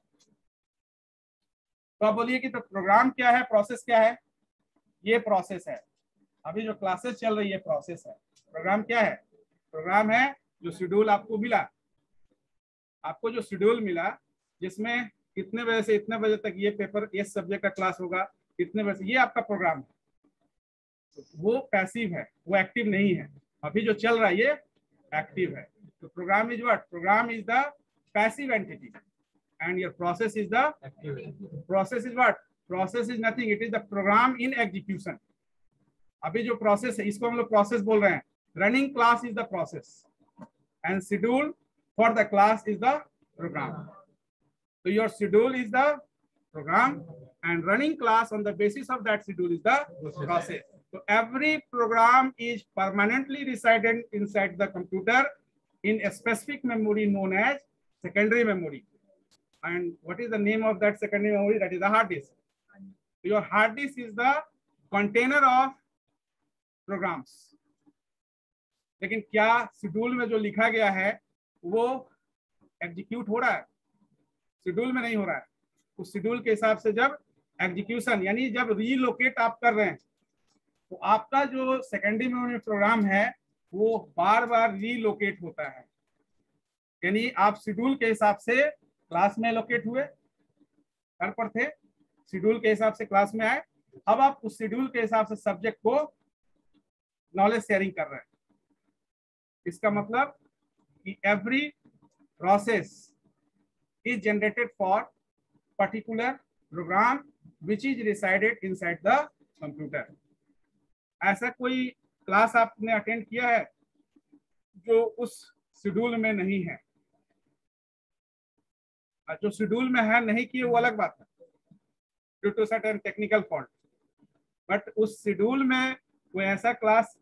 तो आप बोलिए कि तो प्रोग्राम क्या है, प्रोसेस क्या है? ये प्रोसेस है। अभी जो क्लासेस चल रही है प्रोसेस है। प्रोग्राम क्या है? प्रोग्राम है जो शेड्यूल आपको मिला, आपको जो शेड्यूल मिला जिसमें इतने बजे से इतने बजे तक ये पेपर, ये सब्जेक्ट का क्लास होगा, इतने बजे, ये आपका प्रोग्राम है। वो पैसिव है, वो एक्टिव नहीं है। अभी जो चल रहा है ये एक्टिव है। तो program is what? Program is the passive entity and your process is the active. Process is what? Process is nothing, it is the program in execution. अभी जो प्रोसेस है इसको हम लोग प्रोसेस बोल रहे हैं। Running class is the process and schedule for the class is the program. So your schedule is the program, and running class on the basis of that schedule is the process. So every program is permanently resided inside the computer in a specific memory known as secondary memory. And what is the name of that secondary memory? That is the hard disk. Your hard disk is the container of programs. लेकिन क्या शेड्यूल में जो लिखा गया है वो एग्जीक्यूट हो रहा है? शेड्यूल में नहीं हो रहा है। उस शेड्यूल के हिसाब से जब एग्जीक्यूशन यानी जब रीलोकेट आप कर रहे हैं तो आपका जो सेकेंडरी मेमोरी प्रोग्राम है वो बार बार रीलोकेट होता है। यानी आप शेड्यूल के हिसाब से क्लास में लोकेट हुए, घर पर थे, शेड्यूल के हिसाब से क्लास में आए, अब आप उस शेड्यूल के हिसाब से सब्जेक्ट को नॉलेज शेयरिंग कर रहे हैं। इसका मतलब कि every process is generated for particular program which is resided inside the computer. ऐसा कोई क्लास आपने अटेंड किया है जो उस शेड्यूल में नहीं है? जो शेड्यूल में है नहीं किए वो अलग बात है, due to certain technical fault, but उस शेड्यूल में कोई ऐसा क्लास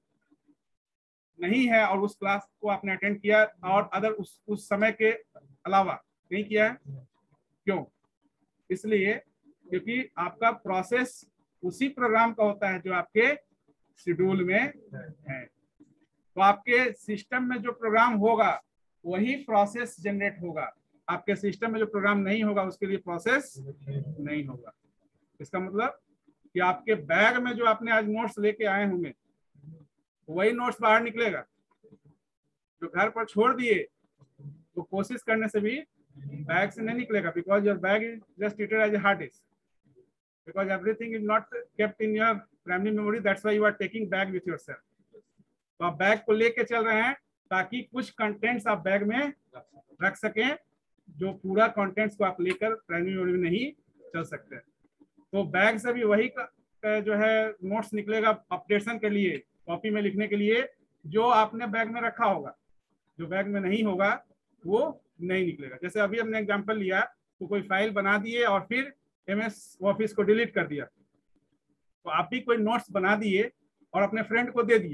नहीं है और उस क्लास को आपने अटेंड किया और अदर उस उस समय के अलावा नहीं किया है। क्यों? इसलिए क्योंकि आपका प्रोसेस उसी प्रोग्राम का होता है जो आपके शेड्यूल में है। तो आपके सिस्टम में जो प्रोग्राम होगा वही प्रोसेस जनरेट होगा। आपके सिस्टम में जो प्रोग्राम नहीं होगा उसके लिए प्रोसेस नहीं होगा। इसका मतलब कि आपके बैग में जो आपने आज नोट्स लेके आए होंगे वही नोट्स बाहर निकलेगा। जो घर पर छोड़ दिए तो कोशिश करने से भी बैग से नहीं निकलेगा, because your bag is just treated as a hard disk, because everything is not kept in your primary memory, that's why you are taking bag with yourself. तो आप बैग को लेके चल रहे हैं ताकि कुछ कंटेंट्स आप बैग में रख सकें, जो पूरा कंटेंट्स को आप लेकर प्राइमरी मेमोरी में नहीं चल सकते। तो बैग से भी वही जो है नोट्स निकलेगा अपडेशन के लिए, कॉपी में लिखने के लिए, जो आपने बैग में रखा होगा। जो बैग में नहीं होगा वो नहीं निकलेगा। जैसे अभी हमने एग्जांपल लिया तो कोई फाइल बना दिए और फिर एमएस ऑफिस को डिलीट कर दिया, तो आप भी कोई नोट्स बना दिए और अपने फ्रेंड को दे दिए,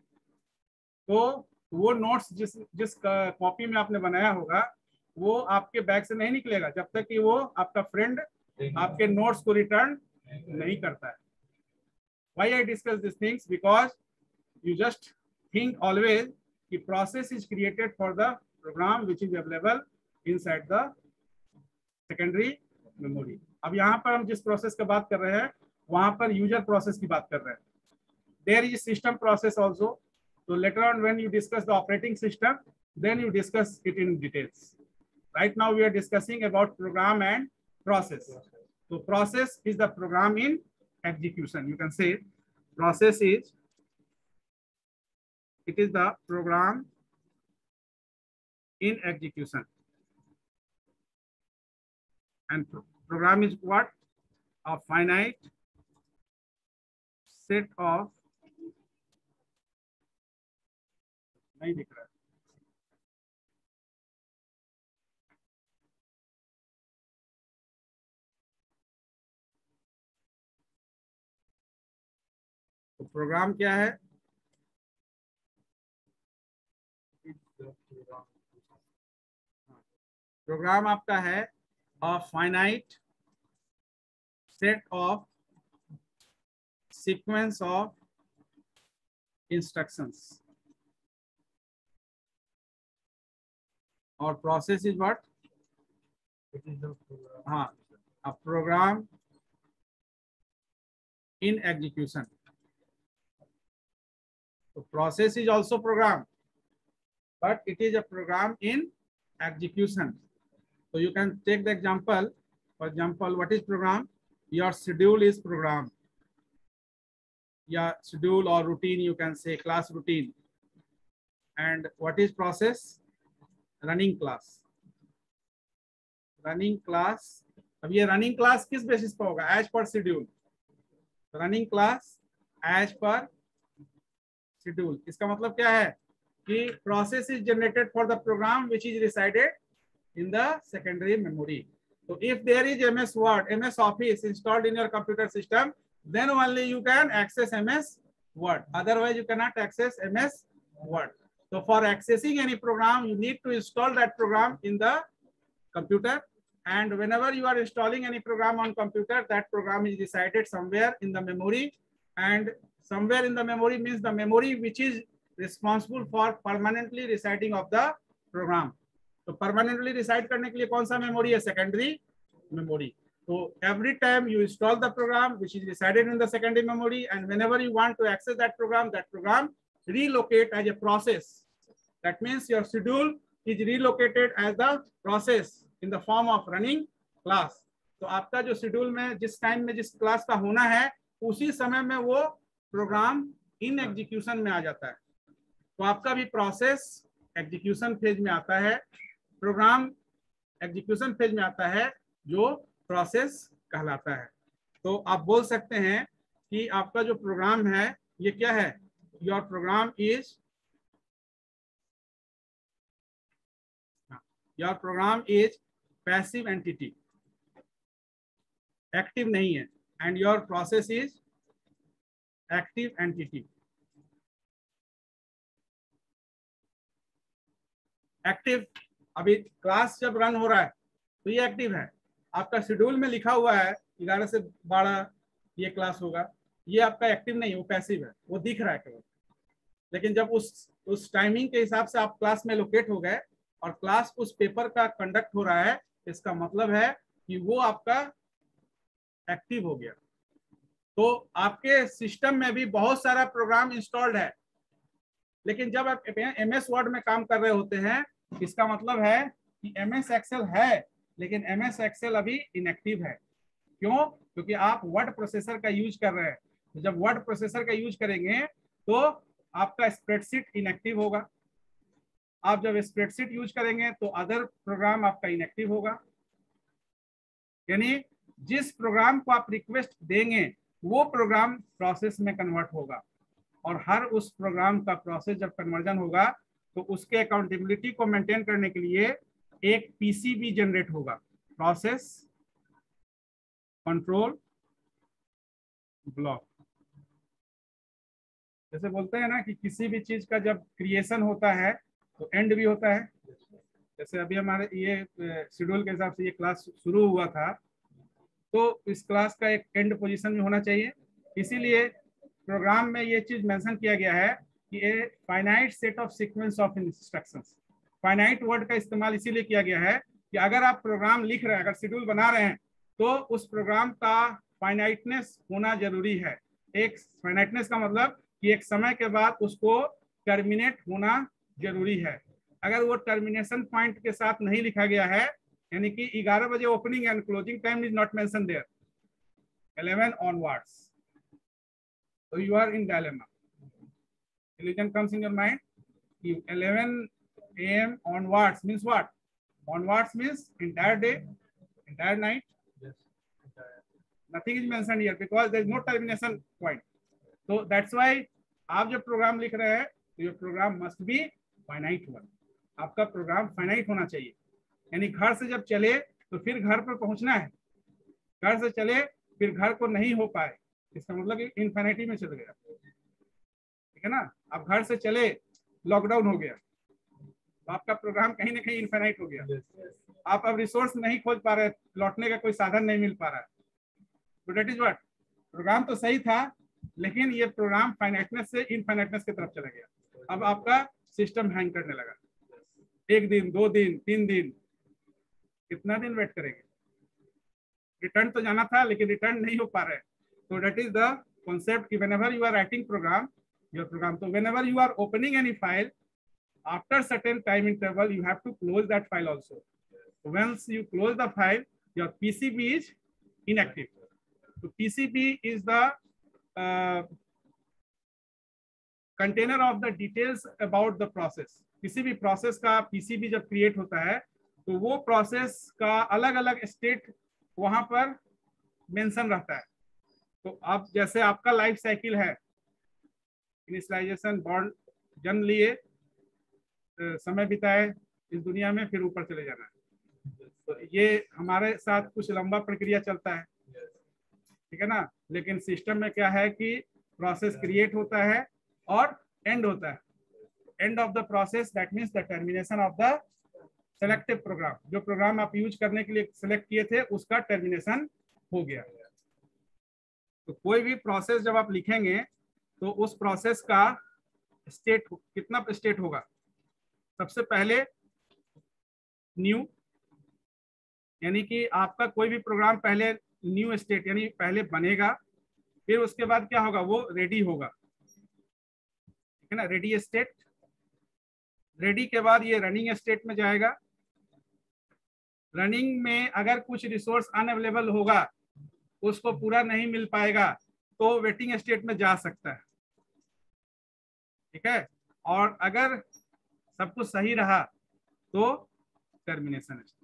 तो वो नोट्स जिस जिस कॉपी में आपने बनाया होगा वो आपके बैग से नहीं निकलेगा जब तक कि वो आपका फ्रेंड आपके नोट्स को रिटर्न नहीं करता है। Why I discuss these things? Because you just think always the process is created for the program which is available inside the secondary memory. अब यहाँ पर हम जिस प्रोसेस की बात कर रहे हैं वहाँ पर यूजर प्रोसेस की बात कर रहे हैं। There is system process also. So later on when you discuss the operating system, then you discuss it in details. Right now we are discussing about program and process. So process is the program in execution. You can say process is, it is the program in execution. And pro program is what? A finite set of, नहीं दिख रहा है, तो प्रोग्राम क्या है? प्रोग्राम आपका है a finite set of sequence of instructions. और प्रोसेस इज व्हाट? हाँ, a program in execution. So process is also program, but it is a program in execution. So you can take the example. For example, what is program? Your schedule is program. Yeah, schedule or routine, you can say class routine. And what is process? Running class. Running class. अब ये running class किस बेसिस पर होगा? As per schedule. Running class as per schedule. इसका मतलब क्या है कि process is generated for the program which is resided in the secondary memory. So if there is M S Word, M S Office installed in your computer system, then only you can access M S Word. Otherwise, you cannot access M S Word. So for accessing any program, you need to install that program in the computer. And whenever you are installing any program on computer, that program is resided somewhere in the memory. And somewhere in the memory means the memory which is responsible for permanently residing of the program. तो permanently reside करने के लिए कौन सा memory है? Secondary memory. So every time you install the program which is resided in the secondary memory, and whenever you want to access that program, that program relocate as a process. That means your schedule is relocated as the process in the form of running class. तो आपका जो schedule में जिस time में जिस class का होना है, उसी समय में वो program in execution में आ जाता है. तो आपका भी process execution phase में आता है, program execution phase में आता है, जो process कहलाता है. तो आप बोल सकते हैं कि आपका जो program है ये क्या है? Your program is your program is passive entity, active नहीं है, and your process is active entity. Active अभी क्लास जब रन हो रहा है तो ये एक्टिव है. आपका शेड्यूल में लिखा हुआ है ग्यारह से बारह ये क्लास होगा, ये आपका एक्टिव नहीं, वो पैसिव है, वो दिख रहा है केवल. लेकिन जब उस उस टाइमिंग के हिसाब से आप क्लास में लोकेट हो गए और क्लास उस पेपर का कंडक्ट हो रहा है, इसका मतलब है कि वो आपका एक्टिव हो गया. तो आपके सिस्टम में भी बहुत सारा प्रोग्राम इंस्टॉल्ड है, लेकिन जब आप एम एस वर्ड में काम कर रहे होते हैं, इसका मतलब है कि एम एस एक्सेल है, लेकिन एम एस एक्सेल अभी इनएक्टिव है. क्यों? क्योंकि आप वर्ड प्रोसेसर का यूज कर रहे हैं. तो जब वर्ड प्रोसेसर का यूज करेंगे तो आपका स्प्रेडशीट इनएक्टिव होगा. आप जब स्प्रेडशीट यूज करेंगे तो अदर प्रोग्राम आपका इनएक्टिव होगा. यानी जिस प्रोग्राम को आप रिक्वेस्ट देंगे वो प्रोग्राम प्रोसेस में कन्वर्ट होगा, और हर उस प्रोग्राम का प्रोसेस जब कन्वर्जन होगा तो उसके अकाउंटेबिलिटी को मेंटेन करने के लिए एक पीसीबी जनरेट होगा, प्रोसेस कंट्रोल ब्लॉक. जैसे बोलते हैं ना कि किसी भी चीज का जब क्रिएशन होता है तो एंड भी होता है. जैसे अभी हमारे ये शेड्यूल के हिसाब से ये क्लास शुरू हुआ था, तो इस क्लास का एक एंड पोजीशन में होना चाहिए. इसीलिए प्रोग्राम में ये चीज मेंशन किया गया है कि a finite set of sequence of instructions. Finite word का इस्तेमाल इसीलिए किया गया है कि अगर आप प्रोग्राम लिख रहे हैं, अगर शेड्यूल बना रहे हैं, तो उस प्रोग्राम का फाइनाइटनेस होना जरूरी है. एक फाइनाइटनेस का मतलब कि एक समय के बाद उसको टर्मिनेट होना जरूरी है. अगर वो टर्मिनेशन पॉइंट के साथ नहीं लिखा गया है, यानी कि ग्यारह बजे opening and closing time is not mention there, eleven onwards, so you are in dilemma. Illusion comes in your mind. You eleven a m onwards means what? Onwards means entire day, entire night. Yes. Nothing is mentioned here because there is no termination point. So that's why आप जब प्रोग्राम लिख रहे हैं तो your program must be finite one. आपका प्रोग्राम फाइनाइट होना चाहिए. यानी घर से जब चले तो फिर घर पर पहुंचना है, घर से चले फिर घर को नहीं हो पाए, इसका मतलब इनफिनिटी में चल गया. ठीक है ना? आप घर से चले, लॉकडाउन हो गया, तो आपका प्रोग्राम कहीं ना कहीं इनफिनाइट हो गया. आप अब रिसोर्स नहीं खोज पा रहे, लौटने का कोई साधन नहीं मिल पा रहा है. तो दैट इज व्हाट, प्रोग्राम तो सही था, लेकिन ये प्रोग्राम फाइनाइटनेस से इनफिनाइटनेस की तरफ चला गया. अब आपका सिस्टम हैंग करने लगा. एक दिन, दो दिन, तीन दिन, कितना दिन वेट करेंगे? रिटर्न तो जाना था, लेकिन रिटर्न नहीं हो पा रहे. So that is the concept. Whenever you are writing program, your program. So whenever you are opening any file, after certain time interval, you have to close that file also. So once you close the file, your P C B is inactive. So P C B is the uh, container of the details about the process. किसी भी process का P C B जब create होता है, तो वो process का अलग अलग state वहां पर mention रहता है. तो आप जैसे आपका लाइफ साइकिल है, इनिशियलाइजेशन, बॉर्न, जन्म लिए, समय बिताए इस दुनिया में, फिर ऊपर चले जाना है. तो ये हमारे साथ कुछ लंबा प्रक्रिया चलता है, ठीक है ना। लेकिन सिस्टम में क्या है कि प्रोसेस क्रिएट होता है और एंड होता है। End of the process that means the termination of the selective program. जो प्रोग्राम आप यूज करने के लिए सिलेक्ट किए थे उसका टर्मिनेशन हो गया। तो कोई भी प्रोसेस जब आप लिखेंगे तो उस प्रोसेस का स्टेट कितना स्टेट होगा? सबसे पहले न्यू, यानी कि आपका कोई भी प्रोग्राम पहले न्यू स्टेट यानी पहले बनेगा, फिर उसके बाद क्या होगा? वो रेडी होगा, ठीक है ना, रेडी स्टेट। रेडी के बाद ये रनिंग स्टेट में जाएगा। रनिंग में अगर कुछ रिसोर्स अनअवेलेबल होगा, उसको पूरा नहीं मिल पाएगा, तो वेटिंग स्टेट में जा सकता है, ठीक है। और अगर सब कुछ सही रहा तो termination state.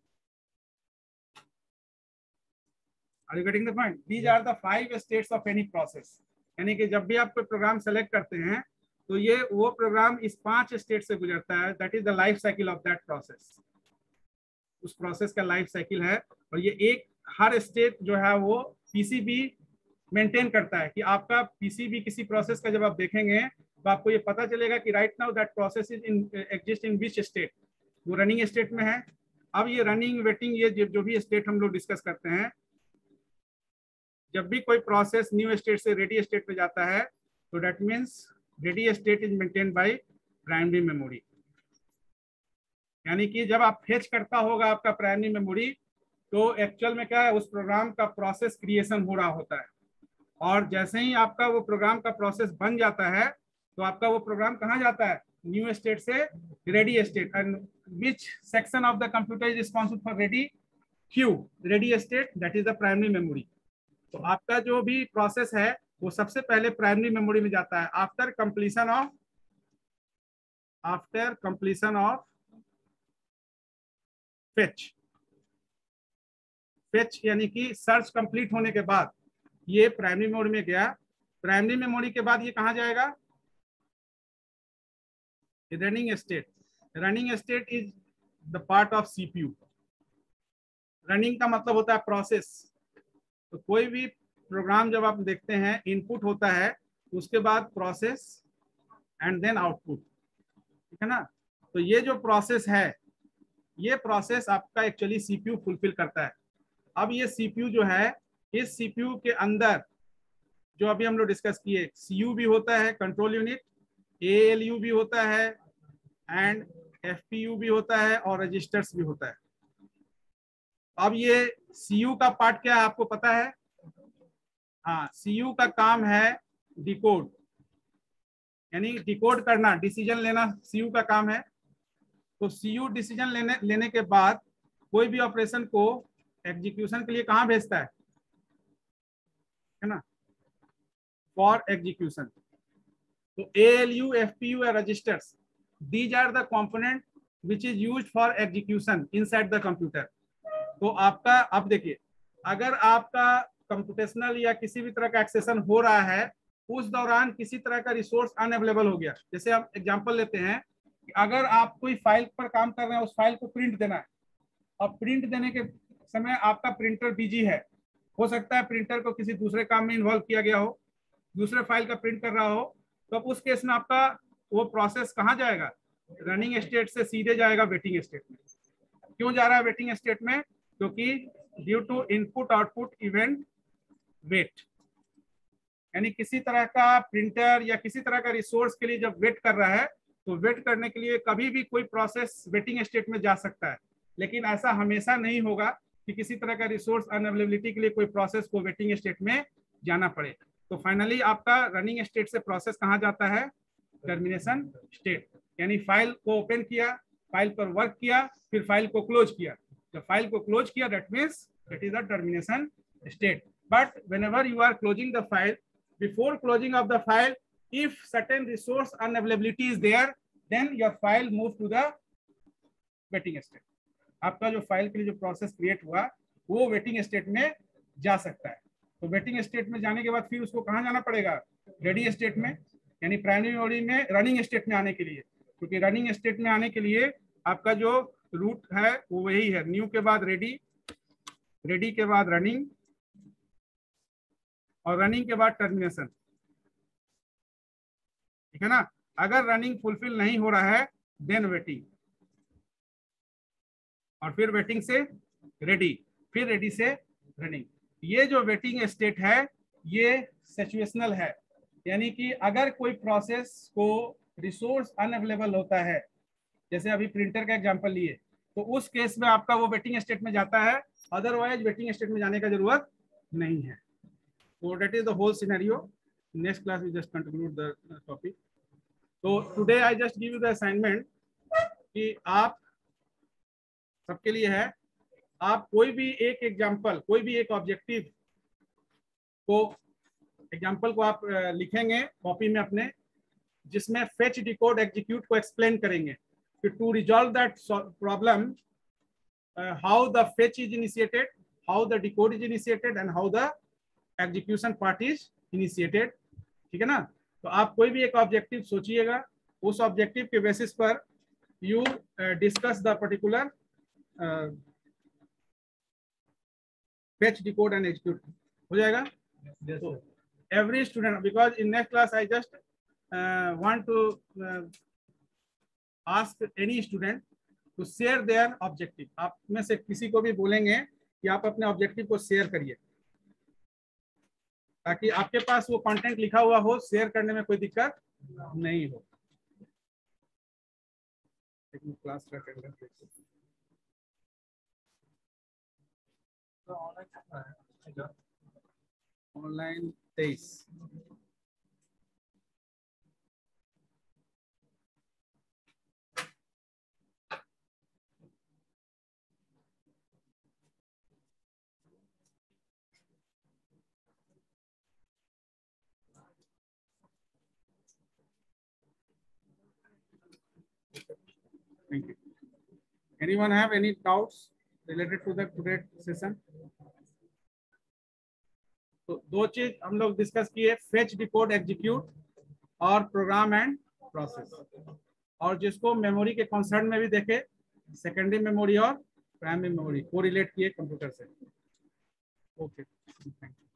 Are you getting the point? These are the five states of any process. यानी कि जब भी आप कोई प्रोग्राम सेलेक्ट करते हैं तो ये वो प्रोग्राम इस पांच स्टेट से गुजरता है। That is the life cycle of that process. उस प्रोसेस का लाइफ साइकिल है, और ये एक हर स्टेट जो है वो पीसीबी मेंटेन करता है कि आपका पीसीबी किसी प्रोसेस का जब आप देखेंगे तो आपको ये पता चलेगा कि right now that process is in exist in which state. वो रनिंग स्टेट में है। अब ये रनिंग, वेटिंग, ये जो भी स्टेट हम लोग डिस्कस करते हैं, जब भी कोई प्रोसेस न्यू स्टेट से रेडी स्टेट पे जाता है तो that means ready state is maintain by primary memory. यानी कि जब आप फेच करता होगा आपका प्राइमरी मेमोरी, तो एक्चुअल में क्या है, उस प्रोग्राम का प्रोसेस क्रिएशन हो रहा होता है। और जैसे ही आपका वो प्रोग्राम का प्रोसेस बन जाता है तो आपका वो प्रोग्राम कहाँ जाता है? न्यू स्टेट से ready state. And which section of the computer is responsible for ready? Queue, ready state, that is the primary memory. तो आपका जो भी प्रोसेस है वो सबसे पहले प्राइमरी मेमोरी में जाता है after completion of after completion of fetch. Fetch यानी कि सर्च कंप्लीट होने के बाद ये प्राइमरी मेमोरी में गया। प्राइमरी मेमोरी के बाद ये कहां जाएगा? Running state. Running state is the part of CPU. Running का मतलब होता है प्रोसेस। तो कोई भी प्रोग्राम जब आप देखते हैं, इनपुट होता है, उसके बाद प्रोसेस एंड देन आउटपुट, ठीक है ना। तो ये जो प्रोसेस है, ये प्रोसेस आपका एक्चुअली सीपीयू फुलफिल करता है। अब ये सीपीयू जो है, इस सीपीयू के अंदर जो अभी हम लोग डिस्कस किए, सीयू भी होता है, कंट्रोल यूनिट, एएलयू भी होता है, एंड एफपीयू भी होता है, और रजिस्टर्स भी होता है। अब ये सीयू का पार्ट क्या है आपको पता है? हाँ, सीयू का काम है डिकोड, यानी डिकोड करना, डिसीजन लेना सीयू का काम है। तो सीयू डिसीजन लेने लेने के बाद कोई भी ऑपरेशन को एग्जीक्यूशन के लिए कहाँ भेजता है, है ना, फॉर एग्जीक्यूशन। तो एएलयू, एफपीयू या registers, these are the component which is used for execution inside the computer. तो आपका, अब देखिए, अगर आपका कंप्यूटेशनल या किसी भी तरह का एक्सेशन हो रहा है, उस दौरान किसी तरह का रिसोर्स अनअवेलेबल हो गया, जैसे हम एग्जांपल लेते हैं कि अगर आप कोई फाइल पर काम कर रहे हैं, उस फाइल को प्रिंट देना है, और प्रिंट देने के समय आपका प्रिंटर बिजी है, हो सकता है प्रिंटर को किसी दूसरे काम में इन्वॉल्व किया गया हो, दूसरे फाइल का प्रिंट कर रहा हो, तो उस केस में आपका वो प्रोसेस कहाँ जाएगा? रनिंग स्टेट से सीधे जाएगा वेटिंग स्टेट में। क्यों जा रहा है वेटिंग स्टेट में? क्योंकि due to input output event wait, यानी किसी तरह का प्रिंटर या किसी तरह का रिसोर्स के लिए जब वेट कर रहा है, तो वेट करने के लिए कभी भी कोई प्रोसेस वेटिंग स्टेट में जा सकता है। लेकिन ऐसा हमेशा नहीं होगा कि किसी तरह का रिसोर्स अनअवेलेबिलिटी के लिए कोई प्रोसेस को वेटिंग स्टेट में जाना पड़े। तो फाइनली आपका रनिंग स्टेट से प्रोसेस कहाँ जाता है? Termination state. यानी फाइल को ओपन किया, फाइल पर वर्क किया, फिर फाइल को क्लोज किया। जब फाइल को क्लोज किया, that means that is the termination state. But whenever you are closing the file, before closing of the file, if certain resource unavailability is there, then your file moves to the waiting state. आपका जो फाइल के लिए जो प्रोसेस क्रिएट हुआ वो वेटिंग स्टेट में जा सकता है। तो वेटिंग स्टेट में जाने के बाद फिर उसको कहाँ जाना पड़ेगा? रेडी स्टेट में, यानी प्राइमरी मेमोरी में रनिंग स्टेट में आने के लिए। क्योंकि रनिंग स्टेट में आने के लिए आपका जो रूट है वो वही है, न्यू के बाद रेडी, रेडी के बाद रनिंग, और रनिंग के बाद टर्मिनेशन, ठीक है ना। अगर रनिंग फुलफिल नहीं हो रहा है देन वेटिंग, और फिर वेटिंग से रेडी, फिर रेडी से रनिंग। ये जो वेटिंग स्टेट है ये सिचुएशनल है, यानी कि अगर कोई प्रोसेस को रिसोर्स अनअवेलेबल होता है, जैसे अभी प्रिंटर का एग्जांपल लिए, तो उस केस में आपका वो वेटिंग स्टेट में जाता है, अदरवाइज वेटिंग स्टेट में जाने का जरूरत नहीं है। तो that is the whole scenario. Next class we just conclude the topic. तो today I just give you the assignment कि आप सबके लिए है, आप कोई भी एक एग्जांपल, कोई भी एक ऑब्जेक्टिव को, एग्जांपल को आप लिखेंगे कॉपी में अपने, जिसमें फेच डिकोड एग्जीक्यूट को एक्सप्लेन करेंगे कि to resolve that problem how the fetch is initiated, how the decode is initiated and how the execution part is initiated, ठीक है ना। तो आप कोई भी एक ऑब्जेक्टिव सोचिएगा, उस ऑब्जेक्टिव के बेसिस पर you discuss the particular fetch decode and execute, हो जाएगा। So, every student, because in next class I just uh, want to uh, ask any student to share their objective। आप में से किसी को भी बोलेंगे कि आप अपने ऑब्जेक्टिव को शेयर करिए, ताकि आपके पास वो कंटेंट लिखा हुआ हो, शेयर करने में कोई दिक्कत नहीं हो। क्लास का अटेंडेंस ऑनलाइन तेईस। Thank you. Anyone have any doubts related to the today session? तो दो चीज हम लोग डिस्कस किए, फेच डिकोड एग्जीक्यूट और प्रोग्राम एंड प्रोसेस, और जिसको मेमोरी के कॉन्सर्न में भी देखे, सेकेंडरी मेमोरी और प्राइमरी मेमोरी को रिलेट किए कंप्यूटर से। Okay, thank you.